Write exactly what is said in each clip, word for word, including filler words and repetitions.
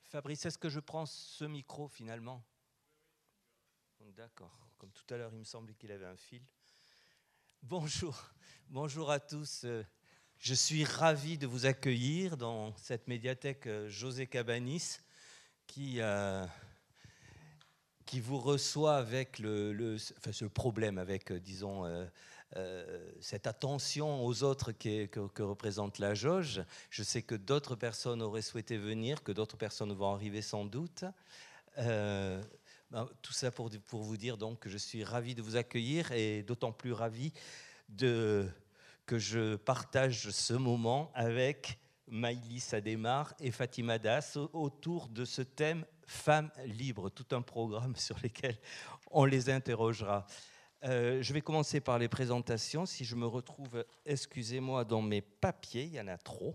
Fabrice, est-ce que je prends ce micro finalement? D'accord. Comme tout à l'heure, il me semblait qu'il avait un fil. Bonjour, bonjour à tous. Je suis ravi de vous accueillir dans cette médiathèque José Cabanis qui, euh, qui vous reçoit avec le, le, enfin, ce problème, avec, disons, euh, euh, cette attention aux autres qui est, que, que représente la jauge. Je sais que d'autres personnes auraient souhaité venir, que d'autres personnes vont arriver sans doute. Euh, ben, tout ça pour, pour vous dire donc que je suis ravi de vous accueillir et d'autant plus ravi de, que je partage ce moment avec Maïlis Adémar et Fatima Das autour de ce thème Femmes libres, tout un programme sur lequel on les interrogera. Euh, je vais commencer par les présentations. Si je me retrouve, excusez-moi, dans mes papiers, il y en a trop.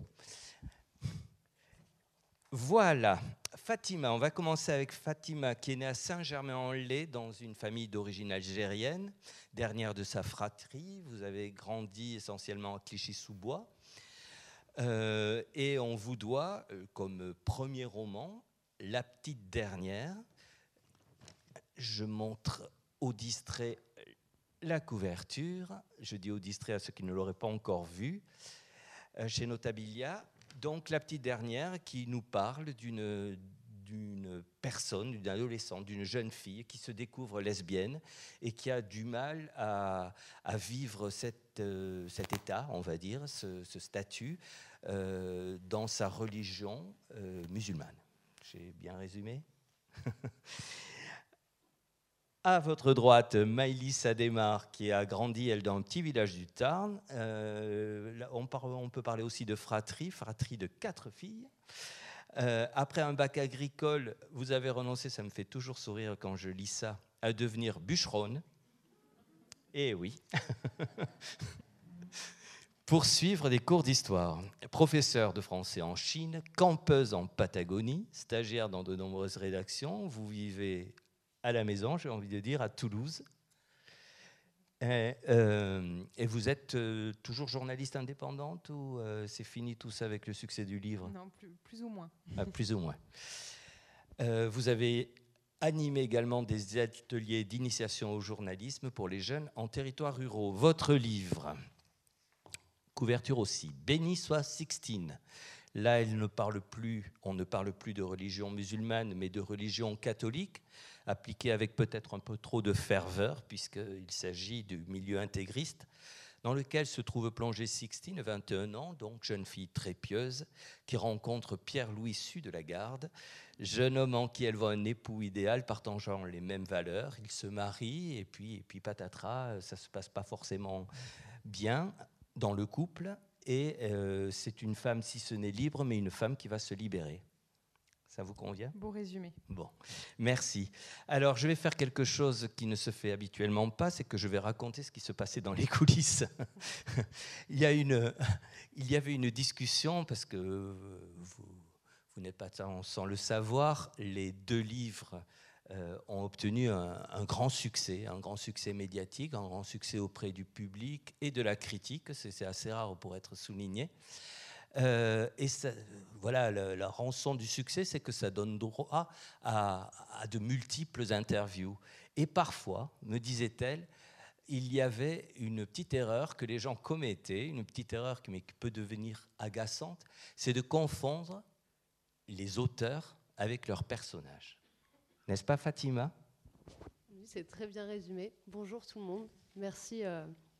Voilà, Fatima, on va commencer avec Fatima qui est née à Saint-Germain-en-Laye dans une famille d'origine algérienne, dernière de sa fratrie. Vous avez grandi essentiellement à Clichy-sous-Bois. Euh, et on vous doit, euh, comme premier roman, La petite dernière. Je montre au distrait la couverture. Je dis au distrait à ceux qui ne l'auraient pas encore vu. Euh, chez Notabilia. Donc, La petite dernière qui nous parle d'une, d'une personne, d'une adolescente, d'une jeune fille qui se découvre lesbienne et qui a du mal à, à vivre cette, euh, cet état, on va dire, ce, ce statut euh, dans sa religion euh, musulmane. J'ai bien résumé? À votre droite, Maïlis Adémar, qui a grandi, elle, dans un petit village du Tarn. Euh, on, parle, on peut parler aussi de fratrie, fratrie de quatre filles. Euh, après un bac agricole, vous avez renoncé, ça me fait toujours sourire quand je lis ça, à devenir bûcheronne. Eh oui. Pour suivre des cours d'histoire. Professeur de français en Chine, campeuse en Patagonie, stagiaire dans de nombreuses rédactions. Vous vivez à la maison, j'ai envie de dire, à Toulouse. Et, euh, et vous êtes euh, toujours journaliste indépendante ou euh, c'est fini tout ça avec le succès du livre? Non, plus, plus ou moins. Ah, plus ou moins. Euh, vous avez animé également des ateliers d'initiation au journalisme pour les jeunes en territoires ruraux. Votre livre, couverture aussi, Béni soit Sixtine. Là, elle ne parle plus, on ne parle plus de religion musulmane, mais de religion catholique, appliquée avec peut-être un peu trop de ferveur, puisqu'il s'agit du milieu intégriste, dans lequel se trouve plongée Sixtine, vingt et un ans, donc jeune fille très pieuse, qui rencontre Pierre-Louis Su de la Garde, jeune homme en qui elle voit un époux idéal, partageant les mêmes valeurs. Ils se marient, et puis, et puis patatras, ça ne se passe pas forcément bien dans le couple. Et euh, c'est une femme, si ce n'est libre, mais une femme qui va se libérer. Ça vous convient? Beau résumé. Bon, merci. Alors, je vais faire quelque chose qui ne se fait habituellement pas, c'est que je vais raconter ce qui se passait dans les coulisses. il, y a une, il y avait une discussion, parce que vous, vous n'êtes pas sans, sans le savoir, les deux livres Euh, ont obtenu un, un grand succès, un grand succès médiatique, un grand succès auprès du public et de la critique. C'est, c'est assez rare pour être souligné. Euh, et ça, voilà, la, la rançon du succès, c'est que ça donne droit à, à de multiples interviews. Et parfois, me disait-elle, il y avait une petite erreur que les gens commettaient, une petite erreur mais qui peut devenir agaçante, c'est de confondre les auteurs avec leurs personnages. N'est-ce pas, Fatima? Oui, c'est très bien résumé. Bonjour tout le monde. Merci euh,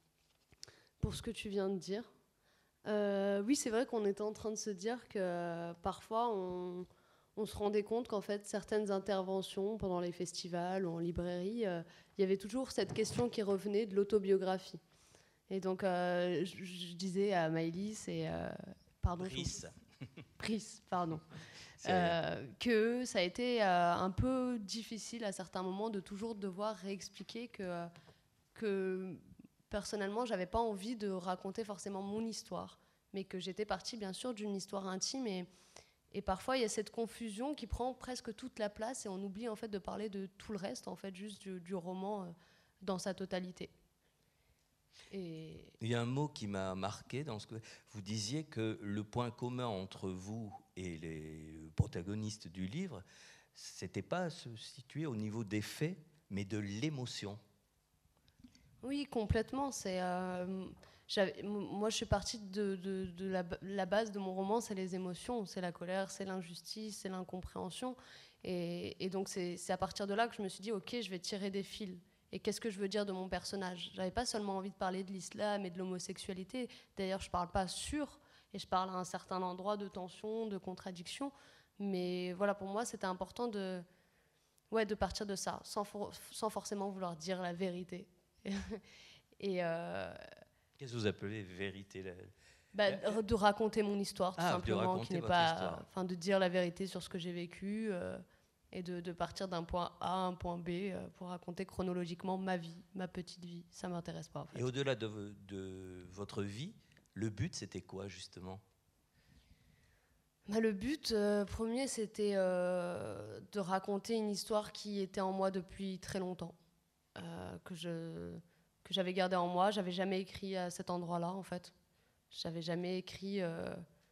pour ce que tu viens de dire. Euh, oui, c'est vrai qu'on était en train de se dire que euh, parfois on, on se rendait compte qu'en fait certaines interventions pendant les festivals ou en librairie, euh, il y avait toujours cette question qui revenait de l'autobiographie. Et donc euh, je, je disais à Maïlis et euh, pardon, Brice. Brice, pardon. Euh, que ça a été euh, un peu difficile à certains moments de toujours devoir réexpliquer que, que personnellement, j'avais pas envie de raconter forcément mon histoire, mais que j'étais partie bien sûr d'une histoire intime et, et parfois il y a cette confusion qui prend presque toute la place et on oublie en fait de parler de tout le reste, en fait juste du, du roman euh, dans sa totalité. Et... Il y a un mot qui m'a marqué dans ce que vous disiez, que le point commun entre vous et les protagonistes du livre, c'était pas se situer au niveau des faits, mais de l'émotion. Oui, complètement. C'est, euh, j'avais- m- moi, je suis partie de, de- de la, ba- la base de mon roman, c'est les émotions, c'est la colère, c'est l'injustice, c'est l'incompréhension. Et, et donc, c'est c'est à partir de là que je me suis dit, ok, je vais tirer des fils. Et qu'est-ce que je veux dire de mon personnage? J'avais pas seulement envie de parler de l'islam et de l'homosexualité. D'ailleurs, je parle pas sur, et je parle à un certain endroit de tension, de contradiction. Mais voilà, pour moi, c'était important de, ouais, de partir de ça, sans, for- sans forcément vouloir dire la vérité. Et euh, Qu'est-ce que vous appelez vérité là? bah, La- de raconter mon histoire, tout Ah, de simplement, qui raconter n'est votre pas, histoire. enfin, de dire la vérité sur ce que j'ai vécu euh, et de, de partir d'un point A à un point B euh, pour raconter chronologiquement ma vie, ma petite vie. Ça m'intéresse pas en fait. Et au-delà de, vo- de votre vie, le but, c'était quoi, justement? Bah, le but euh, premier, c'était euh, de raconter une histoire qui était en moi depuis très longtemps, euh, que je que j'avais gardée en moi. J'avais jamais écrit à cet endroit-là, en fait. J'avais jamais écrit euh,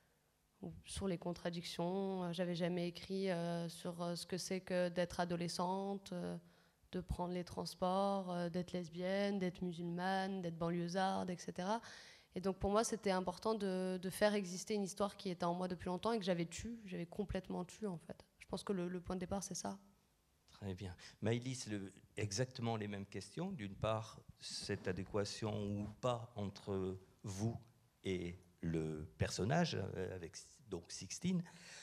sur les contradictions. J'avais jamais écrit euh, sur euh, ce que c'est que d'être adolescente, euh, de prendre les transports, euh, d'être lesbienne, d'être musulmane, d'être banlieusarde, et cetera. Et donc pour moi, c'était important de, de faire exister une histoire qui était en moi depuis longtemps et que j'avais tue, j'avais complètement tue en fait. Je pense que le, le point de départ, c'est ça. Très bien. Maëlys, le- exactement les mêmes questions. D'une part, cette adéquation ou pas entre vous et le personnage, euh, avec donc Sixtine.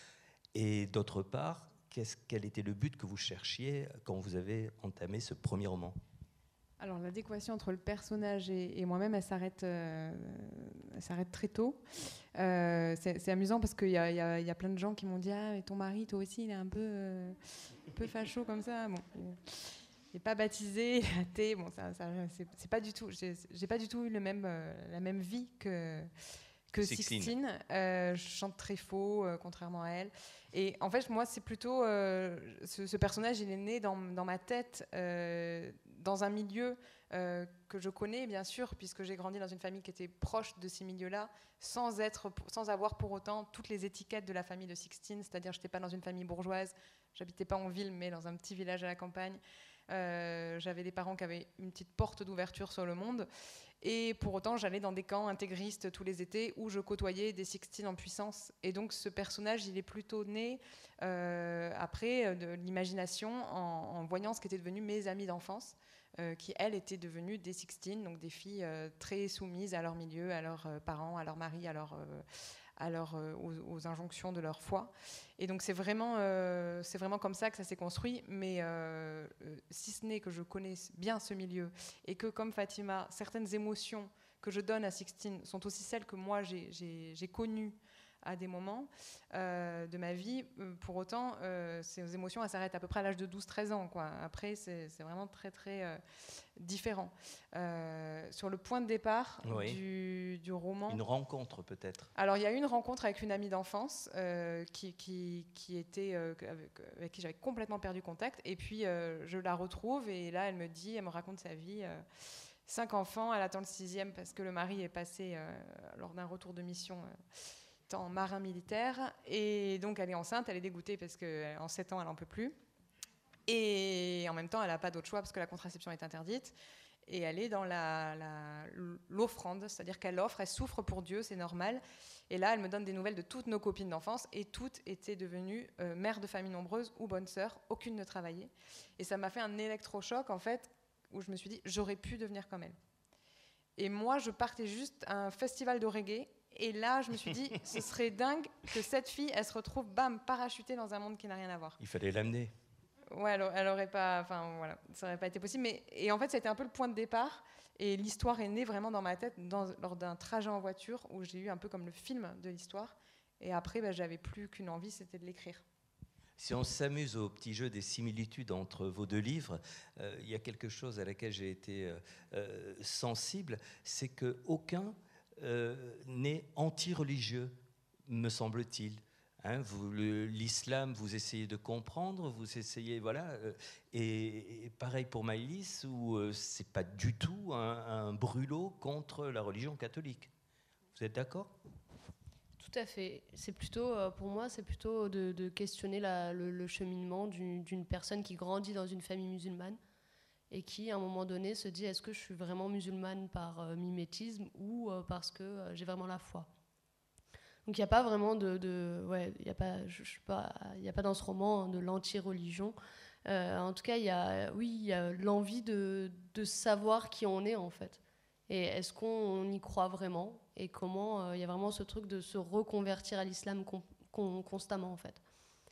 Et d'autre part, qu'est-ce, quel était le but que vous cherchiez quand vous avez entamé ce premier roman? Alors l'adéquation entre le personnage et, et moi-même, elle s'arrête, euh, elle s'arrête très tôt. Euh, c'est, c'est amusant parce qu'il y a, il y, a, il y a plein de gens qui m'ont dit ah mais ton mari toi aussi il est un peu, euh, un peu facho comme ça. Bon, il n'est pas baptisé, il est athée. Bon ça, ça c'est, c'est pas du tout. J'ai, j'ai pas du tout eu le même, euh, la même vie que que Sixtine. Sixtine. Euh, je chante très faux, euh, contrairement à elle. Et en fait, moi, c'est plutôt euh, ce, ce personnage, il est né dans, dans ma tête, euh, dans un milieu euh, que je connais, bien sûr, puisque j'ai grandi dans une famille qui était proche de ces milieux-là, sans être, sans avoir pour autant toutes les étiquettes de la famille de Sixtine. C'est-à-dire, je n'étais pas dans une famille bourgeoise, j'habitais pas en ville, mais dans un petit village à la campagne. Euh, j'avais des parents qui avaient une petite porte d'ouverture sur le monde. Et pour autant, j'allais dans des camps intégristes tous les étés où je côtoyais des Sixtines en puissance. Et donc, ce personnage, il est plutôt né euh, après de l'imagination en, en voyant ce qu'étaient devenus mes amies d'enfance, euh, qui, elles, étaient devenues des Sixtines, donc des filles euh, très soumises à leur milieu, à leurs euh, parents, à leur mari, à leur... Euh, à leur, euh, aux, aux injonctions de leur foi. Et donc c'est vraiment, euh, c'est vraiment comme ça que ça s'est construit, mais euh, euh, si ce n'est que je connais bien ce milieu et que, comme Fatima, certaines émotions que je donne à Sixtine sont aussi celles que moi j'ai, j'ai, j'ai connues à des moments euh, de ma vie, euh, pour autant, euh, ces émotions, elles s'arrêtent à peu près à l'âge de douze treize ans, quoi. Après, c'est, c'est vraiment très, très euh, différent. Euh, sur le point de départ Oui. du, du roman... Une rencontre, peut-être? Alors, il y a eu une rencontre avec une amie d'enfance euh, qui, qui, qui était, euh, avec, avec qui j'avais complètement perdu contact. Et puis, euh, je la retrouve et là, elle me dit, elle me raconte sa vie. Euh, cinq enfants, elle attend le sixième parce que le mari est passé euh, lors d'un retour de mission euh, en marin militaire. Et donc, elle est enceinte, elle est dégoûtée parce qu'en sept ans, elle n'en peut plus. Et en même temps, elle n'a pas d'autre choix parce que la contraception est interdite. Et elle est dans la, la, l'offrande, c'est-à-dire qu'elle offre, elle souffre pour Dieu, c'est normal. Et là, elle me donne des nouvelles de toutes nos copines d'enfance, et toutes étaient devenues euh, mères de familles nombreuses ou bonnes sœurs, aucune ne travaillait. Et ça m'a fait un électrochoc, en fait, où je me suis dit, j'aurais pu devenir comme elle. Et moi, je partais juste à un festival de reggae, et là, je me suis dit, ce serait dingue que cette fille, elle se retrouve, bam, parachutée dans un monde qui n'a rien à voir. Il fallait l'amener. Ouais, elle, elle aurait pas, enfin voilà, ça aurait pas été possible. Mais et en fait, c'était un peu le point de départ. Et l'histoire est née vraiment dans ma tête dans, lors d'un trajet en voiture où j'ai eu un peu comme le film de l'histoire. Et après, bah, j'avais plus qu'une envie, c'était de l'écrire. Si on s'amuse au petit jeu des similitudes entre vos deux livres, euh, il y a quelque chose à laquelle j'ai été euh, euh, sensible, c'est qu'aucun euh, n'est anti-religieux, me semble-t-il. Hein, vous, le, l'islam, vous essayez de comprendre, vous essayez, voilà. Euh, et, et pareil pour Maëlys, où euh, c'est pas du tout un, un brûlot contre la religion catholique. Vous êtes d'accord ? Tout à fait. C'est plutôt, euh, pour moi, c'est plutôt de, de questionner la, le, le cheminement d'une, d'une personne qui grandit dans une famille musulmane et qui, à un moment donné, se dit est-ce que je suis vraiment musulmane par euh, mimétisme ou euh, parce que euh, j'ai vraiment la foi. Donc il n'y a pas vraiment de, de ouais, il y a pas, je, je sais pas, il y a pas dans ce roman de l'anti-religion. Euh, en tout cas, il y a, oui, il y a l'envie de, de savoir qui on est en fait. Et est-ce qu'on y croit vraiment ? Et comment euh, il y a vraiment ce truc de se reconvertir à l'islam con, con, constamment en fait.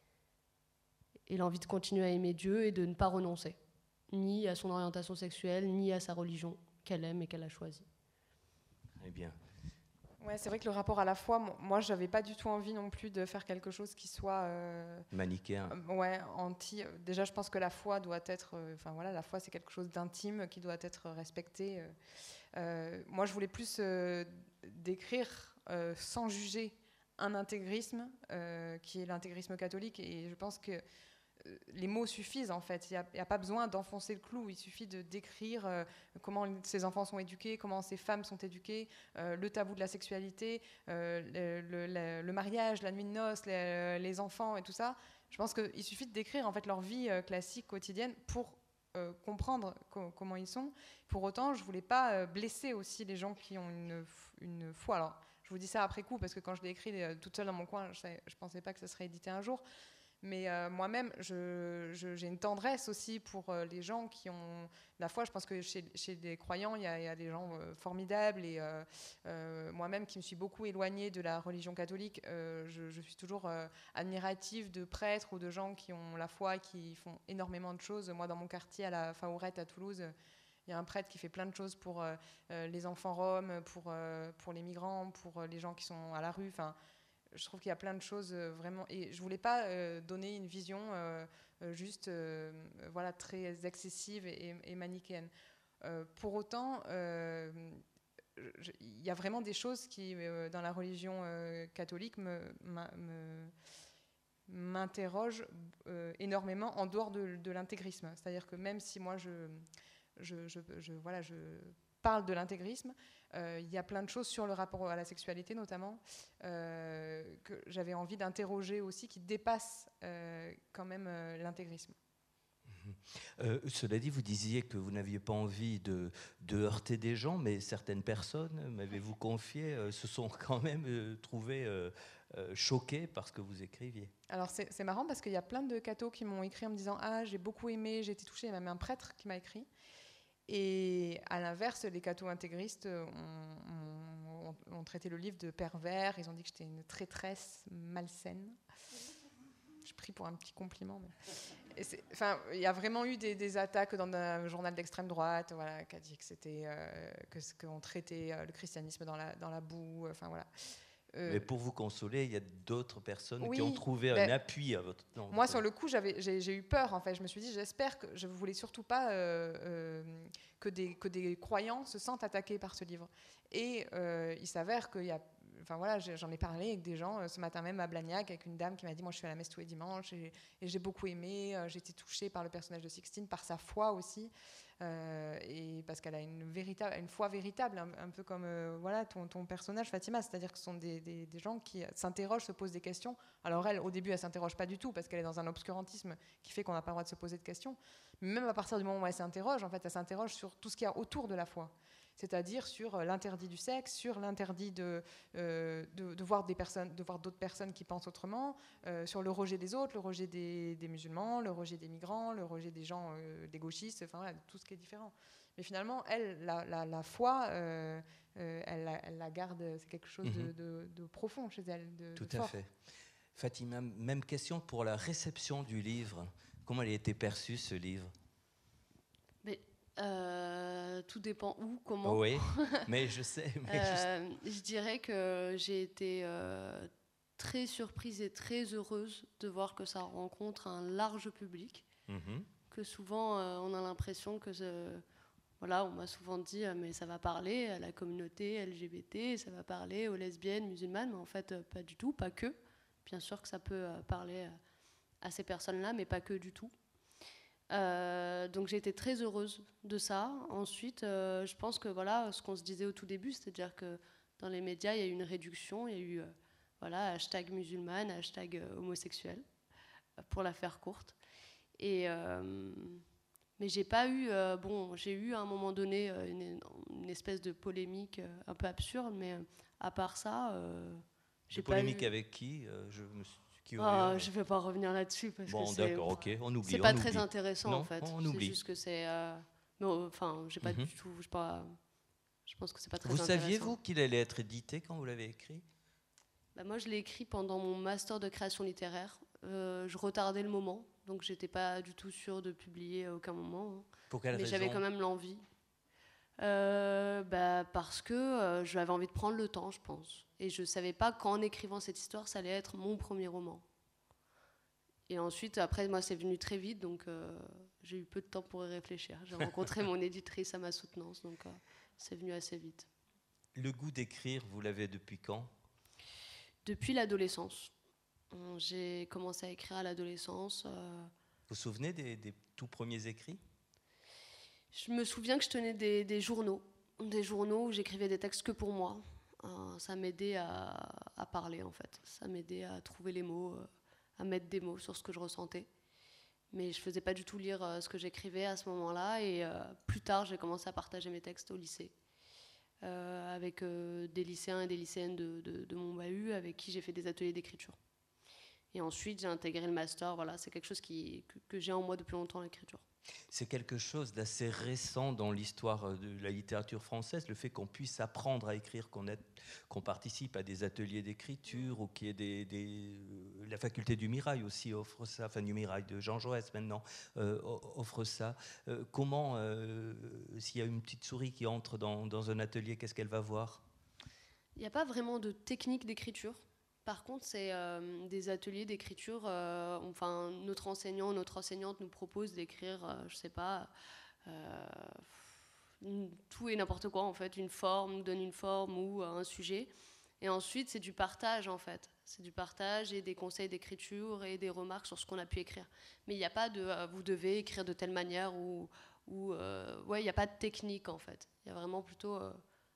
Et l'envie de continuer à aimer Dieu et de ne pas renoncer, ni à son orientation sexuelle, ni à sa religion qu'elle aime et qu'elle a choisie. Eh bien. Ouais, c'est vrai que le rapport à la foi, moi, j'avais pas du tout envie non plus de faire quelque chose qui soit euh, manichéen. Euh, ouais, anti. Déjà, je pense que la foi doit être. Enfin euh, voilà, la foi c'est quelque chose d'intime qui doit être respecté. Euh, moi, je voulais plus euh, décrire euh, sans juger un intégrisme euh, qui est l'intégrisme catholique, et je pense que les mots suffisent en fait, il n'y a, a pas besoin d'enfoncer le clou, il suffit de décrire euh, comment ces enfants sont éduqués, comment ces femmes sont éduquées, euh, le tabou de la sexualité, euh, le, le, le mariage, la nuit de noces, les, les enfants et tout ça. Je pense qu'il suffit de décrire en fait leur vie euh, classique, quotidienne, pour euh, comprendre co- comment ils sont. Pour autant, je ne voulais pas euh, blesser aussi les gens qui ont une, une foi. Alors, je vous dis ça après coup, parce que quand je l'ai écrit euh, toute seule dans mon coin, je ne pensais pas que ça serait édité un jour. Mais euh, moi-même, je, je, j'ai une tendresse aussi pour euh, les gens qui ont la foi. Je pense que chez, chez les croyants, il y, y a des gens euh, formidables. Et euh, euh, moi-même, qui me suis beaucoup éloignée de la religion catholique, euh, je, je suis toujours euh, admirative de prêtres ou de gens qui ont la foi et qui font énormément de choses. Moi, dans mon quartier, à la Faourette, à Toulouse, il y a un prêtre qui fait plein de choses pour euh, les enfants roms, pour, euh, pour les migrants, pour les gens qui sont à la rue. Enfin, je trouve qu'il y a plein de choses euh, vraiment, et je voulais pas euh, donner une vision euh, euh, juste euh, voilà, très excessive et, et manichéenne. Euh, pour autant, euh, il y a vraiment des choses qui euh, dans la religion euh, catholique me, me, m'interrogent euh, énormément en dehors de, de l'intégrisme. C'est-à-dire que même si moi je, je, je, je voilà, je parle de l'intégrisme, euh, il y a plein de choses sur le rapport à la sexualité notamment euh, que j'avais envie d'interroger aussi, qui dépassent euh, quand même euh, l'intégrisme. Euh, cela dit, vous disiez que vous n'aviez pas envie de, de heurter des gens, mais certaines personnes, m'avez-vous confié, euh, se sont quand même euh, trouvées euh, euh, choquées par ce que vous écriviez. Alors c'est, c'est marrant parce qu'il y a plein de cathos qui m'ont écrit en me disant « Ah, j'ai beaucoup aimé, j'ai été touchée ». Il y a même un prêtre qui m'a écrit. Et à l'inverse, les cathos intégristes ont, ont, ont traité le livre de pervers. Ils ont dit que j'étais une traîtresse malsaine. Je prie pour un petit compliment. Mais... Enfin, il y a vraiment eu des, des attaques dans un journal d'extrême droite, voilà, qui a dit que c'était euh, que ce qu'on traitait euh, le christianisme dans la dans la boue. Enfin voilà. Euh, Mais pour vous consoler, il y a d'autres personnes oui, qui ont trouvé ben, un appui à votre... Non, moi, sur le coup, j'avais, j'ai, j'ai eu peur, en fait. Je me suis dit, j'espère que... Je ne voulais surtout pas euh, euh, que, des, que des croyants se sentent attaqués par ce livre. Et euh, il s'avère qu'il y a... Enfin voilà, j'en ai parlé avec des gens, ce matin même à Blagnac, avec une dame qui m'a dit, moi je suis à la messe tous les dimanches, et, et j'ai beaucoup aimé, euh, j'ai été touchée par le personnage de Sixtine, par sa foi aussi. Euh, et parce qu'elle a une, véritable, une foi véritable, un, un peu comme euh, voilà, ton, ton personnage Fatima, c'est-à-dire que ce sont des, des, des gens qui s'interrogent, se posent des questions. Alors elle, au début, elle ne s'interroge pas du tout parce qu'elle est dans un obscurantisme qui fait qu'on n'a pas le droit de se poser de questions. Mais même à partir du moment où elle s'interroge, en fait, elle s'interroge sur tout ce qu'il y a autour de la foi. C'est-à-dire sur l'interdit du sexe, sur l'interdit de, euh, de, de voir des personnes, de voir d'autres personnes qui pensent autrement, euh, sur le rejet des autres, le rejet des, des musulmans, le rejet des migrants, le rejet des gens, euh, des gauchistes, enfin voilà, tout ce qui est différent. Mais finalement, elle, la, la, la foi, euh, euh, elle, la, elle la garde, c'est quelque chose de, de, de profond chez elle, de, Tout de à fort. fait. Fatima, même question pour la réception du livre. Comment elle a été perçue, ce livre ? Mais euh, tout dépend où, comment. Oui, mais je sais. Mais euh, je... je dirais que j'ai été euh, très surprise et très heureuse de voir que ça rencontre un large public. Mm-hmm. Que souvent, euh, on a l'impression que... Ce... Voilà, on m'a souvent dit, euh, mais ça va parler à la communauté L G B T, ça va parler aux lesbiennes, musulmanes, mais en fait, euh, pas du tout, pas que. bien sûr que ça peut euh, parler euh, à ces personnes-là, mais pas que du tout. Euh, donc j'ai été très heureuse de ça. Ensuite, euh, je pense que voilà, ce qu'on se disait au tout début, c'est-à-dire que dans les médias, il y a eu une réduction, il y a eu euh, voilà, hashtag musulmane, hashtag euh, homosexuel, pour la faire courte. Et, euh, mais j'ai pas eu, euh, bon, j'ai eu à un moment donné euh, une, une espèce de polémique euh, un peu absurde, mais euh, à part ça, euh, j'ai pas polémique eu... avec qui euh, je me suis curieux. Oh, je ne vais pas revenir là-dessus parce bon, que c'est d'accord, ok, on oublie. c'est pas on très oublie. intéressant non, en fait. on C'est oublie. juste que c'est, euh, non, enfin, j'ai pas Mm-hmm. du tout, je pas, je pense que c'est pas très vous intéressant. Vous saviez vous qu'il allait être édité quand vous l'avez écrit? Bah, moi, je l'ai écrit pendant mon master de création littéraire. Euh, je retardais le moment, donc j'étais pas du tout sûre de publier à aucun moment. Hein. Pour quelle Mais raison? j'avais quand même l'envie. Euh, bah, parce que euh, j'avais envie de prendre le temps, je pense. Et je savais pas qu'en écrivant cette histoire, ça allait être mon premier roman. Et ensuite, après, moi, c'est venu très vite, donc euh, j'ai eu peu de temps pour y réfléchir. J'ai rencontré mon éditrice à ma soutenance, donc euh, c'est venu assez vite. Le goût d'écrire, vous l'avez depuis quand? Depuis l'adolescence. J'ai commencé à écrire à l'adolescence. Euh... Vous vous souvenez des, des tout premiers écrits? Je me souviens que je tenais des, des journaux, des journaux où j'écrivais des textes que pour moi. Euh, ça m'aidait à, à parler, en fait. Ça m'aidait à trouver les mots, euh, à mettre des mots sur ce que je ressentais. Mais je ne faisais pas du tout lire euh, ce que j'écrivais à ce moment-là. Et euh, plus tard, j'ai commencé à partager mes textes au lycée. Euh, avec euh, des lycéens et des lycéennes de, de, de mon bahut avec qui j'ai fait des ateliers d'écriture. Et ensuite, j'ai intégré le master. Voilà, c'est quelque chose qui, que, que j'ai en moi depuis longtemps, l'écriture. C'est quelque chose d'assez récent dans l'histoire de la littérature française, le fait qu'on puisse apprendre à écrire, qu'on, est, qu'on participe à des ateliers d'écriture, ou qu'il y ait des, des... La faculté du Mirail aussi offre ça, enfin du Mirail de Jean Jaurès maintenant, euh, offre ça. Euh, comment, euh, s'il y a une petite souris qui entre dans, dans un atelier, qu'est-ce qu'elle va voir? Il n'y a pas vraiment de technique d'écriture. Par contre, c'est euh, des ateliers d'écriture. Euh, enfin, notre enseignant, notre enseignante nous propose d'écrire, euh, je sais pas, euh, tout et n'importe quoi en fait, une forme, nous donne une forme ou euh, un sujet. Et ensuite, c'est du partage en fait. C'est du partage et des conseils d'écriture et des remarques sur ce qu'on a pu écrire. Mais il n'y a pas de euh, vous devez écrire de telle manière ou, ou euh, ouais, il n'y a pas de technique en fait. Il y a vraiment plutôt euh,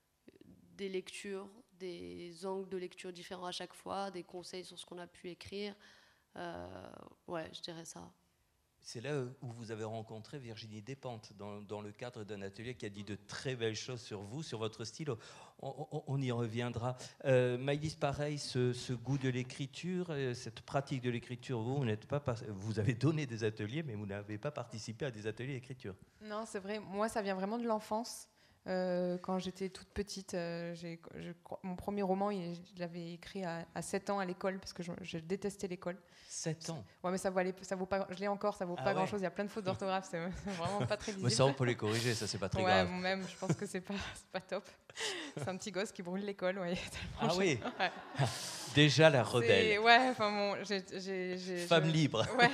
des lectures, des angles de lecture différents à chaque fois, des conseils sur ce qu'on a pu écrire. Euh, ouais, je dirais ça. C'est là où vous avez rencontré Virginie Despentes, dans, dans le cadre d'un atelier qui a dit de très belles choses sur vous, sur votre style. On, on, on y reviendra. Euh, Maëlys, pareil, ce, ce goût de l'écriture, cette pratique de l'écriture, vous, vous, n'êtes pas, vous avez donné des ateliers, mais vous n'avez pas participé à des ateliers d'écriture. Non, c'est vrai. Moi, ça vient vraiment de l'enfance. Euh, quand j'étais toute petite, euh, j'ai, je, mon premier roman, il, je l'avais écrit à, à sept ans à l'école, parce que je, je détestais l'école. sept ans? Ouais, mais ça vaut, ça vaut pas, je l'ai encore, ça vaut ah pas ouais. grand-chose, il y a plein de fautes d'orthographe, c'est, c'est vraiment pas très lisible. Mais ça, on peut les corriger, ça, c'est pas très ouais, grave. Même, je pense que c'est pas, c'est pas top. C'est un petit gosse qui brûle l'école, ouais. Ah oui ouais. Déjà la rebelle. C'est, ouais, enfin bon, j'ai... j'ai, j'ai Femme je, libre. Ouais,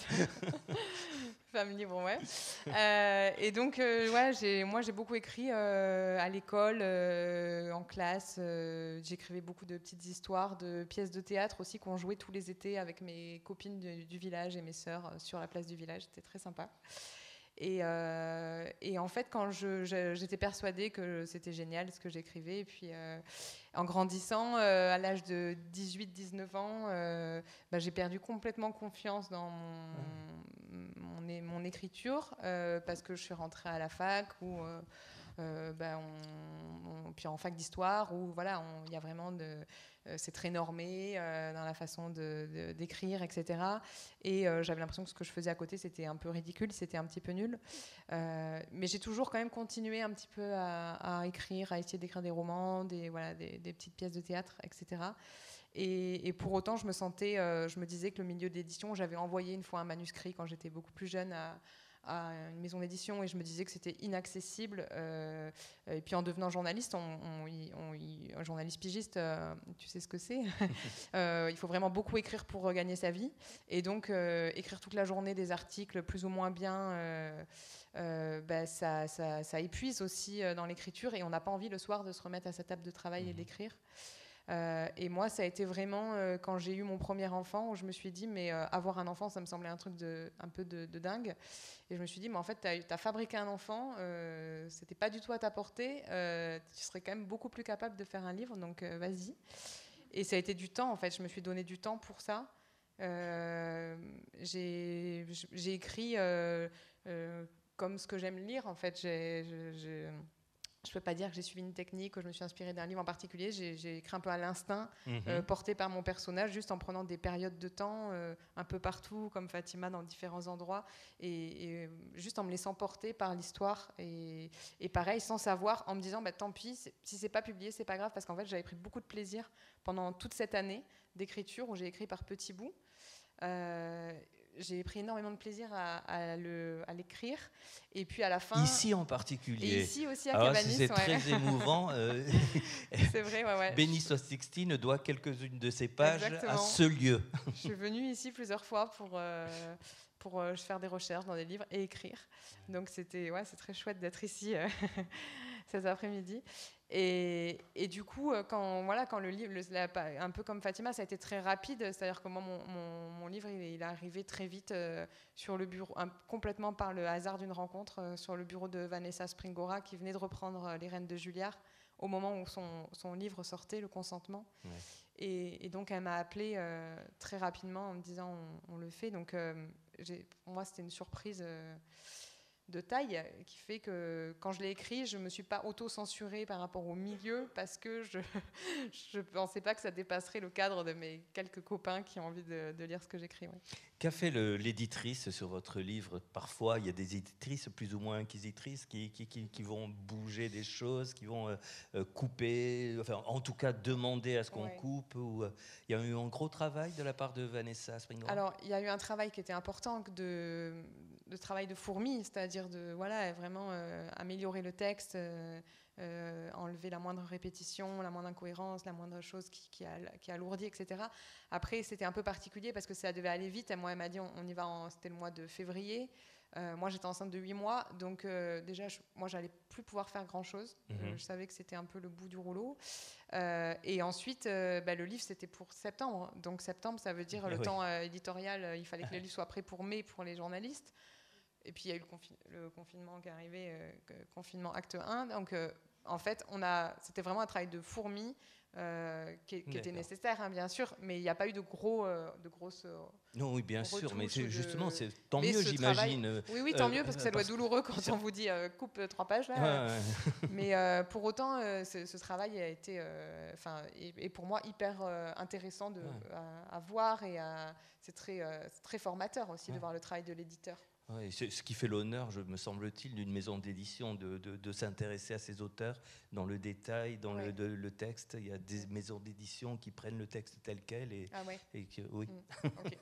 femme libre, ouais. Euh, et donc, euh, ouais, j'ai, moi, j'ai beaucoup écrit euh, à l'école, euh, en classe. Euh, j'écrivais beaucoup de petites histoires, de pièces de théâtre aussi qu'on jouait tous les étés avec mes copines du, du village et mes sœurs sur la place du village. C'était très sympa. Et, euh, et en fait, quand je, je, j'étais persuadée que c'était génial ce que j'écrivais, et puis euh, en grandissant, euh, à l'âge de dix-huit dix-neuf ans, euh, bah, j'ai perdu complètement confiance dans mon, mon, mon écriture, euh, parce que je suis rentrée à la fac, où, euh, euh, bah, on, on, puis en fac d'histoire, où voilà, il y a vraiment de... c'est très normé euh, dans la façon de, de, d'écrire, et cetera. Et euh, j'avais l'impression que ce que je faisais à côté, c'était un peu ridicule, c'était un petit peu nul. Euh, mais j'ai toujours quand même continué un petit peu à, à écrire, à essayer d'écrire des romans, des, voilà, des, des petites pièces de théâtre, et cetera. Et, et pour autant, je me sentais, euh, je me disais que le milieu d'édition, j'avais envoyé une fois un manuscrit quand j'étais beaucoup plus jeune à... à une maison d'édition, et je me disais que c'était inaccessible. Euh, et puis en devenant journaliste, on, on, on, on, un journaliste pigiste, euh, tu sais ce que c'est. euh, il faut vraiment beaucoup écrire pour gagner sa vie. Et donc, euh, écrire toute la journée des articles plus ou moins bien, euh, euh, bah, ça, ça, ça épuise aussi dans l'écriture, et on n'a pas envie le soir de se remettre à sa table de travail et d'écrire. Euh, et moi, ça a été vraiment euh, quand j'ai eu mon premier enfant, où je me suis dit, mais euh, avoir un enfant, ça me semblait un truc de, un peu de, de dingue. Et je me suis dit, mais en fait, tu as fabriqué un enfant, euh, c'était pas du tout à ta portée, euh, tu serais quand même beaucoup plus capable de faire un livre, donc euh, vas-y. Et ça a été du temps, en fait, je me suis donné du temps pour ça. Euh, j'ai, j'ai écrit euh, euh, comme ce que j'aime lire, en fait. J'ai, j'ai, j'ai, je ne peux pas dire que j'ai suivi une technique, que je me suis inspirée d'un livre en particulier. J'ai, j'ai écrit un peu à l'instinct, mmh. euh, porté par mon personnage, juste en prenant des périodes de temps euh, un peu partout, comme Fatima, dans différents endroits, et, et juste en me laissant porter par l'histoire. Et, et pareil, sans savoir, en me disant, bah, tant pis, si ce n'est pas publié, ce n'est pas grave, parce qu'en fait, j'avais pris beaucoup de plaisir pendant toute cette année d'écriture, où j'ai écrit par petits bouts. Euh, j'ai pris énormément de plaisir à, à, le, à l'écrire, et puis à la fin ici en particulier et ici aussi à alors Cabanis, c'est ouais. très émouvant. euh, c'est vrai, ouais, ouais. Béni soit Sixtine doit quelques-unes de ses pages Exactement. à ce lieu. Je suis venue ici plusieurs fois pour euh, pour euh, faire des recherches dans des livres et écrire, donc c'était ouais c'est très chouette d'être ici euh, cet après-midi. Et, et du coup, quand, voilà, quand le livre, le, un peu comme Fatima, ça a été très rapide. C'est-à-dire que moi, mon, mon, mon livre, il est, il est arrivé très vite euh, sur le bureau, un, complètement par le hasard d'une rencontre, euh, sur le bureau de Vanessa Springora, qui venait de reprendre euh, Les Reines de Julliard, au moment où son, son livre sortait, Le Consentement. Ouais. Et, et donc, elle m'a appelée euh, très rapidement en me disant on, on le fait. Donc, euh, j'ai, pour moi, c'était une surprise euh, de taille, qui fait que quand je l'ai écrit, je ne me suis pas auto-censurée par rapport au milieu, parce que je ne pensais pas que ça dépasserait le cadre de mes quelques copains qui ont envie de, de lire ce que j'écris. Ouais. Qu'a fait le, l'éditrice sur votre livre? Parfois, il y a des éditrices plus ou moins inquisitrices qui, qui, qui, qui vont bouger des choses, qui vont euh, couper, enfin, en tout cas demander à ce qu'on ouais. coupe. Ou, euh, il y a eu un gros travail de la part de Vanessa Springora? Alors, il y a eu un travail qui était important, de, de travail de fourmi, c'est-à-dire de voilà, vraiment euh, améliorer le texte, euh, euh, enlever la moindre répétition, la moindre incohérence, la moindre chose qui, qui, a, qui alourdit, et cetera. Après, c'était un peu particulier parce que ça devait aller vite. Et moi, elle m'a dit, on, on y va, en, c'était le mois de février. Euh, moi, j'étais enceinte de huit mois, donc euh, déjà, je, moi, j'allais plus pouvoir faire grand-chose. Mmh. Euh, je savais que c'était un peu le bout du rouleau. Euh, et ensuite, euh, bah, le livre, c'était pour septembre. Donc septembre, ça veut dire le oui. temps euh, éditorial. Euh, il fallait que le livre soit prêt pour mai pour les journalistes. Et puis, il y a eu le, confi- le confinement qui est arrivé, euh, confinement acte un. Donc, euh, en fait, on a, c'était vraiment un travail de fourmi euh, qui, qui était nécessaire, hein, bien sûr, mais il n'y a pas eu de, gros, euh, de grosses... Euh, non, oui, bien sûr, mais c'est, de... justement, c'est tant mais mieux, j'imagine. Travail... Oui, oui, tant euh, mieux, parce que ça doit être douloureux quand on vous dit euh, coupe euh, trois pages. Là, ouais, euh, ouais. Mais euh, pour autant, euh, ce, ce travail a été, enfin, euh, et, et pour moi, hyper euh, intéressant de, ouais. à, à voir, et à, c'est très, euh, c'est très formateur aussi ouais. de voir le travail de l'éditeur. Ouais, c'est ce qui fait l'honneur, je, me semble-t-il, d'une maison d'édition, de, de, de s'intéresser à ses auteurs dans le détail, dans ouais. le, de, le texte. Il y a des maisons d'édition qui prennent le texte tel quel. Et, ah ouais. et que, oui. Mmh. Okay.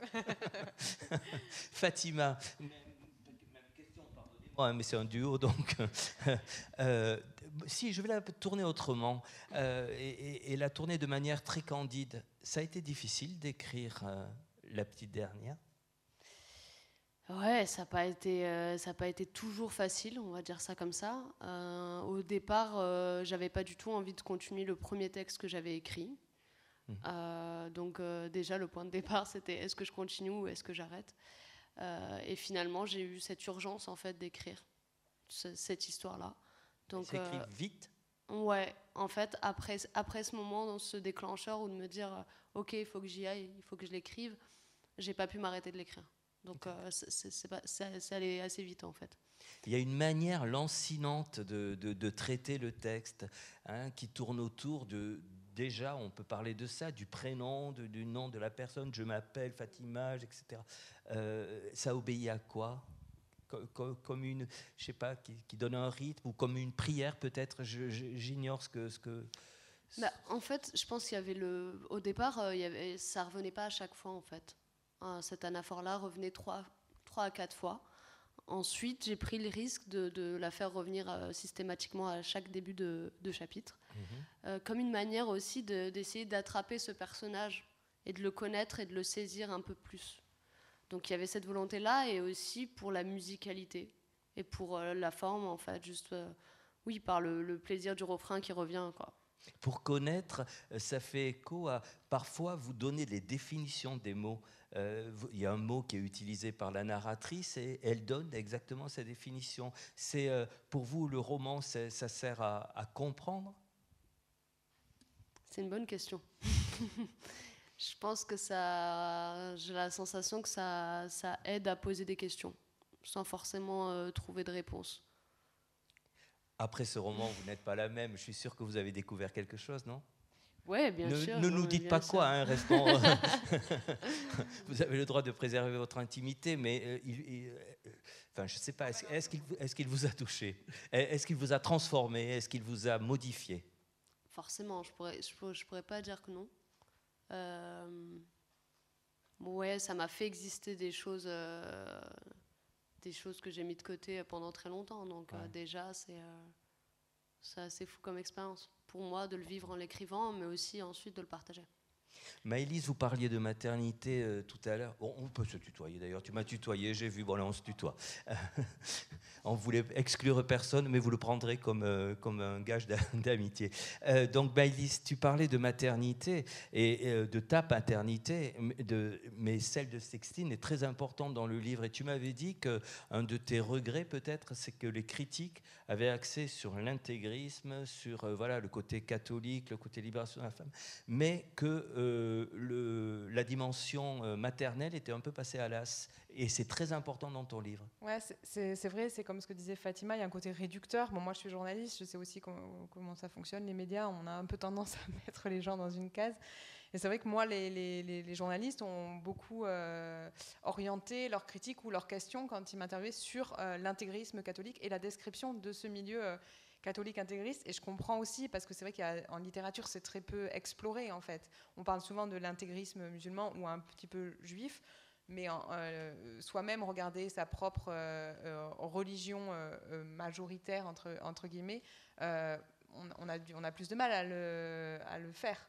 Fatima, même, même question, pardonnez-moi, mais c'est un duo, donc... euh, si, je vais la tourner autrement, euh, et, et, et la tourner de manière très candide. Ça a été difficile d'écrire euh, La Petite Dernière? Ouais, ça n'a pas été, euh, ça n'a pas été toujours facile, on va dire ça comme ça. Euh, au départ, euh, j'avais pas du tout envie de continuer le premier texte que j'avais écrit. Mmh. Euh, donc euh, déjà, le point de départ, c'était est-ce que je continue ou est-ce que j'arrête. euh, Et finalement, j'ai eu cette urgence en fait d'écrire ce, cette histoire-là. Donc c'est écrit euh, vite. Ouais, en fait, après après ce moment, dans ce déclencheur où de me dire, ok, il faut que j'y aille, il faut que je l'écrive, j'ai pas pu m'arrêter de l'écrire. Donc euh, c'est, c'est pas, ça, ça allait assez vite en fait. Il y a une manière lancinante de, de, de traiter le texte, hein, qui tourne autour de, déjà on peut parler de ça, du prénom, de, du nom de la personne, je m'appelle Fatima, et cetera. Euh, ça obéit à quoi? Comme, comme une, je sais pas, qui, qui donne un rythme, ou comme une prière peut-être, je, je, j'ignore ce que... Ce que bah, en fait, je pense qu'il y avait le... Au départ, euh, il y avait... ça revenait pas à chaque fois en fait. Cet anaphore-là revenait trois, trois à quatre fois. Ensuite, j'ai pris le risque de, de la faire revenir euh, systématiquement à chaque début de, de chapitre, mmh. euh, comme une manière aussi de, d'essayer d'attraper ce personnage et de le connaître et de le saisir un peu plus. Donc il y avait cette volonté-là, et aussi pour la musicalité et pour euh, la forme, en fait, juste, euh, oui, par le, le plaisir du refrain qui revient, quoi. Pour connaître, ça fait écho à, parfois, vous donnez les définitions des mots. Euh, il y a un mot qui est utilisé par la narratrice et elle donne exactement sa définition. C'est, euh, pour vous, le roman, ça sert à, à comprendre ? C'est une bonne question. Je pense que ça, j'ai la sensation que ça, ça aide à poser des questions, sans forcément euh, trouver de réponse. Après ce roman, vous n'êtes pas la même. Je suis sûr que vous avez découvert quelque chose, non ? Oui, bien ne, sûr. Ne nous oui, dites bien pas sûr. quoi, hein, restons. Vous avez le droit de préserver votre intimité, mais euh, il, il, euh, enfin, je ne sais pas. Est-ce, est-ce qu'il, est-ce qu'il vous a touché ? Est-ce qu'il vous a transformé ? Est-ce qu'il vous a modifié ? Forcément, je pourrais, je pourrais, je pourrais pas dire que non. Euh, ouais, ça m'a fait exister des choses, euh, des choses que j'ai mis de côté pendant très longtemps. Donc ouais. euh, déjà, c'est, euh, c'est assez fou comme expérience pour moi de le vivre en l'écrivant, mais aussi ensuite de le partager. Maëlys, vous parliez de maternité euh, tout à l'heure. Bon, on peut se tutoyer d'ailleurs. Tu m'as tutoyé, j'ai vu. Bon, là, on se tutoie. On voulait exclure personne, mais vous le prendrez comme, euh, comme un gage d'amitié. Euh, donc, Maëlys, tu parlais de maternité et euh, de ta paternité, de, mais celle de Sixtine est très importante dans le livre. Et tu m'avais dit qu'un de tes regrets, peut-être, c'est que les critiques avaient axé sur l'intégrisme, sur euh, voilà, le côté catholique, le côté libération de la femme, mais que euh, le, la dimension euh, maternelle était un peu passée à l'as. Et c'est très important dans ton livre. Ouais, c'est, c'est, c'est vrai, c'est comme ce que disait Fatima, il y a un côté réducteur. Bon, moi, je suis journaliste, je sais aussi comment, comment ça fonctionne, les médias. On a un peu tendance à mettre les gens dans une case. Et c'est vrai que moi, les, les, les, les journalistes ont beaucoup euh, orienté leurs critiques ou leurs questions quand ils m'interviewaient sur euh, l'intégrisme catholique et la description de ce milieu euh, catholique intégriste. Et je comprends aussi, parce que c'est vrai qu'en littérature, c'est très peu exploré, en fait. On parle souvent de l'intégrisme musulman ou un petit peu juif, mais euh, soi-même regarder sa propre euh, euh, religion euh, majoritaire, entre, entre guillemets, euh, on, on, a du, on a plus de mal à le, à le faire.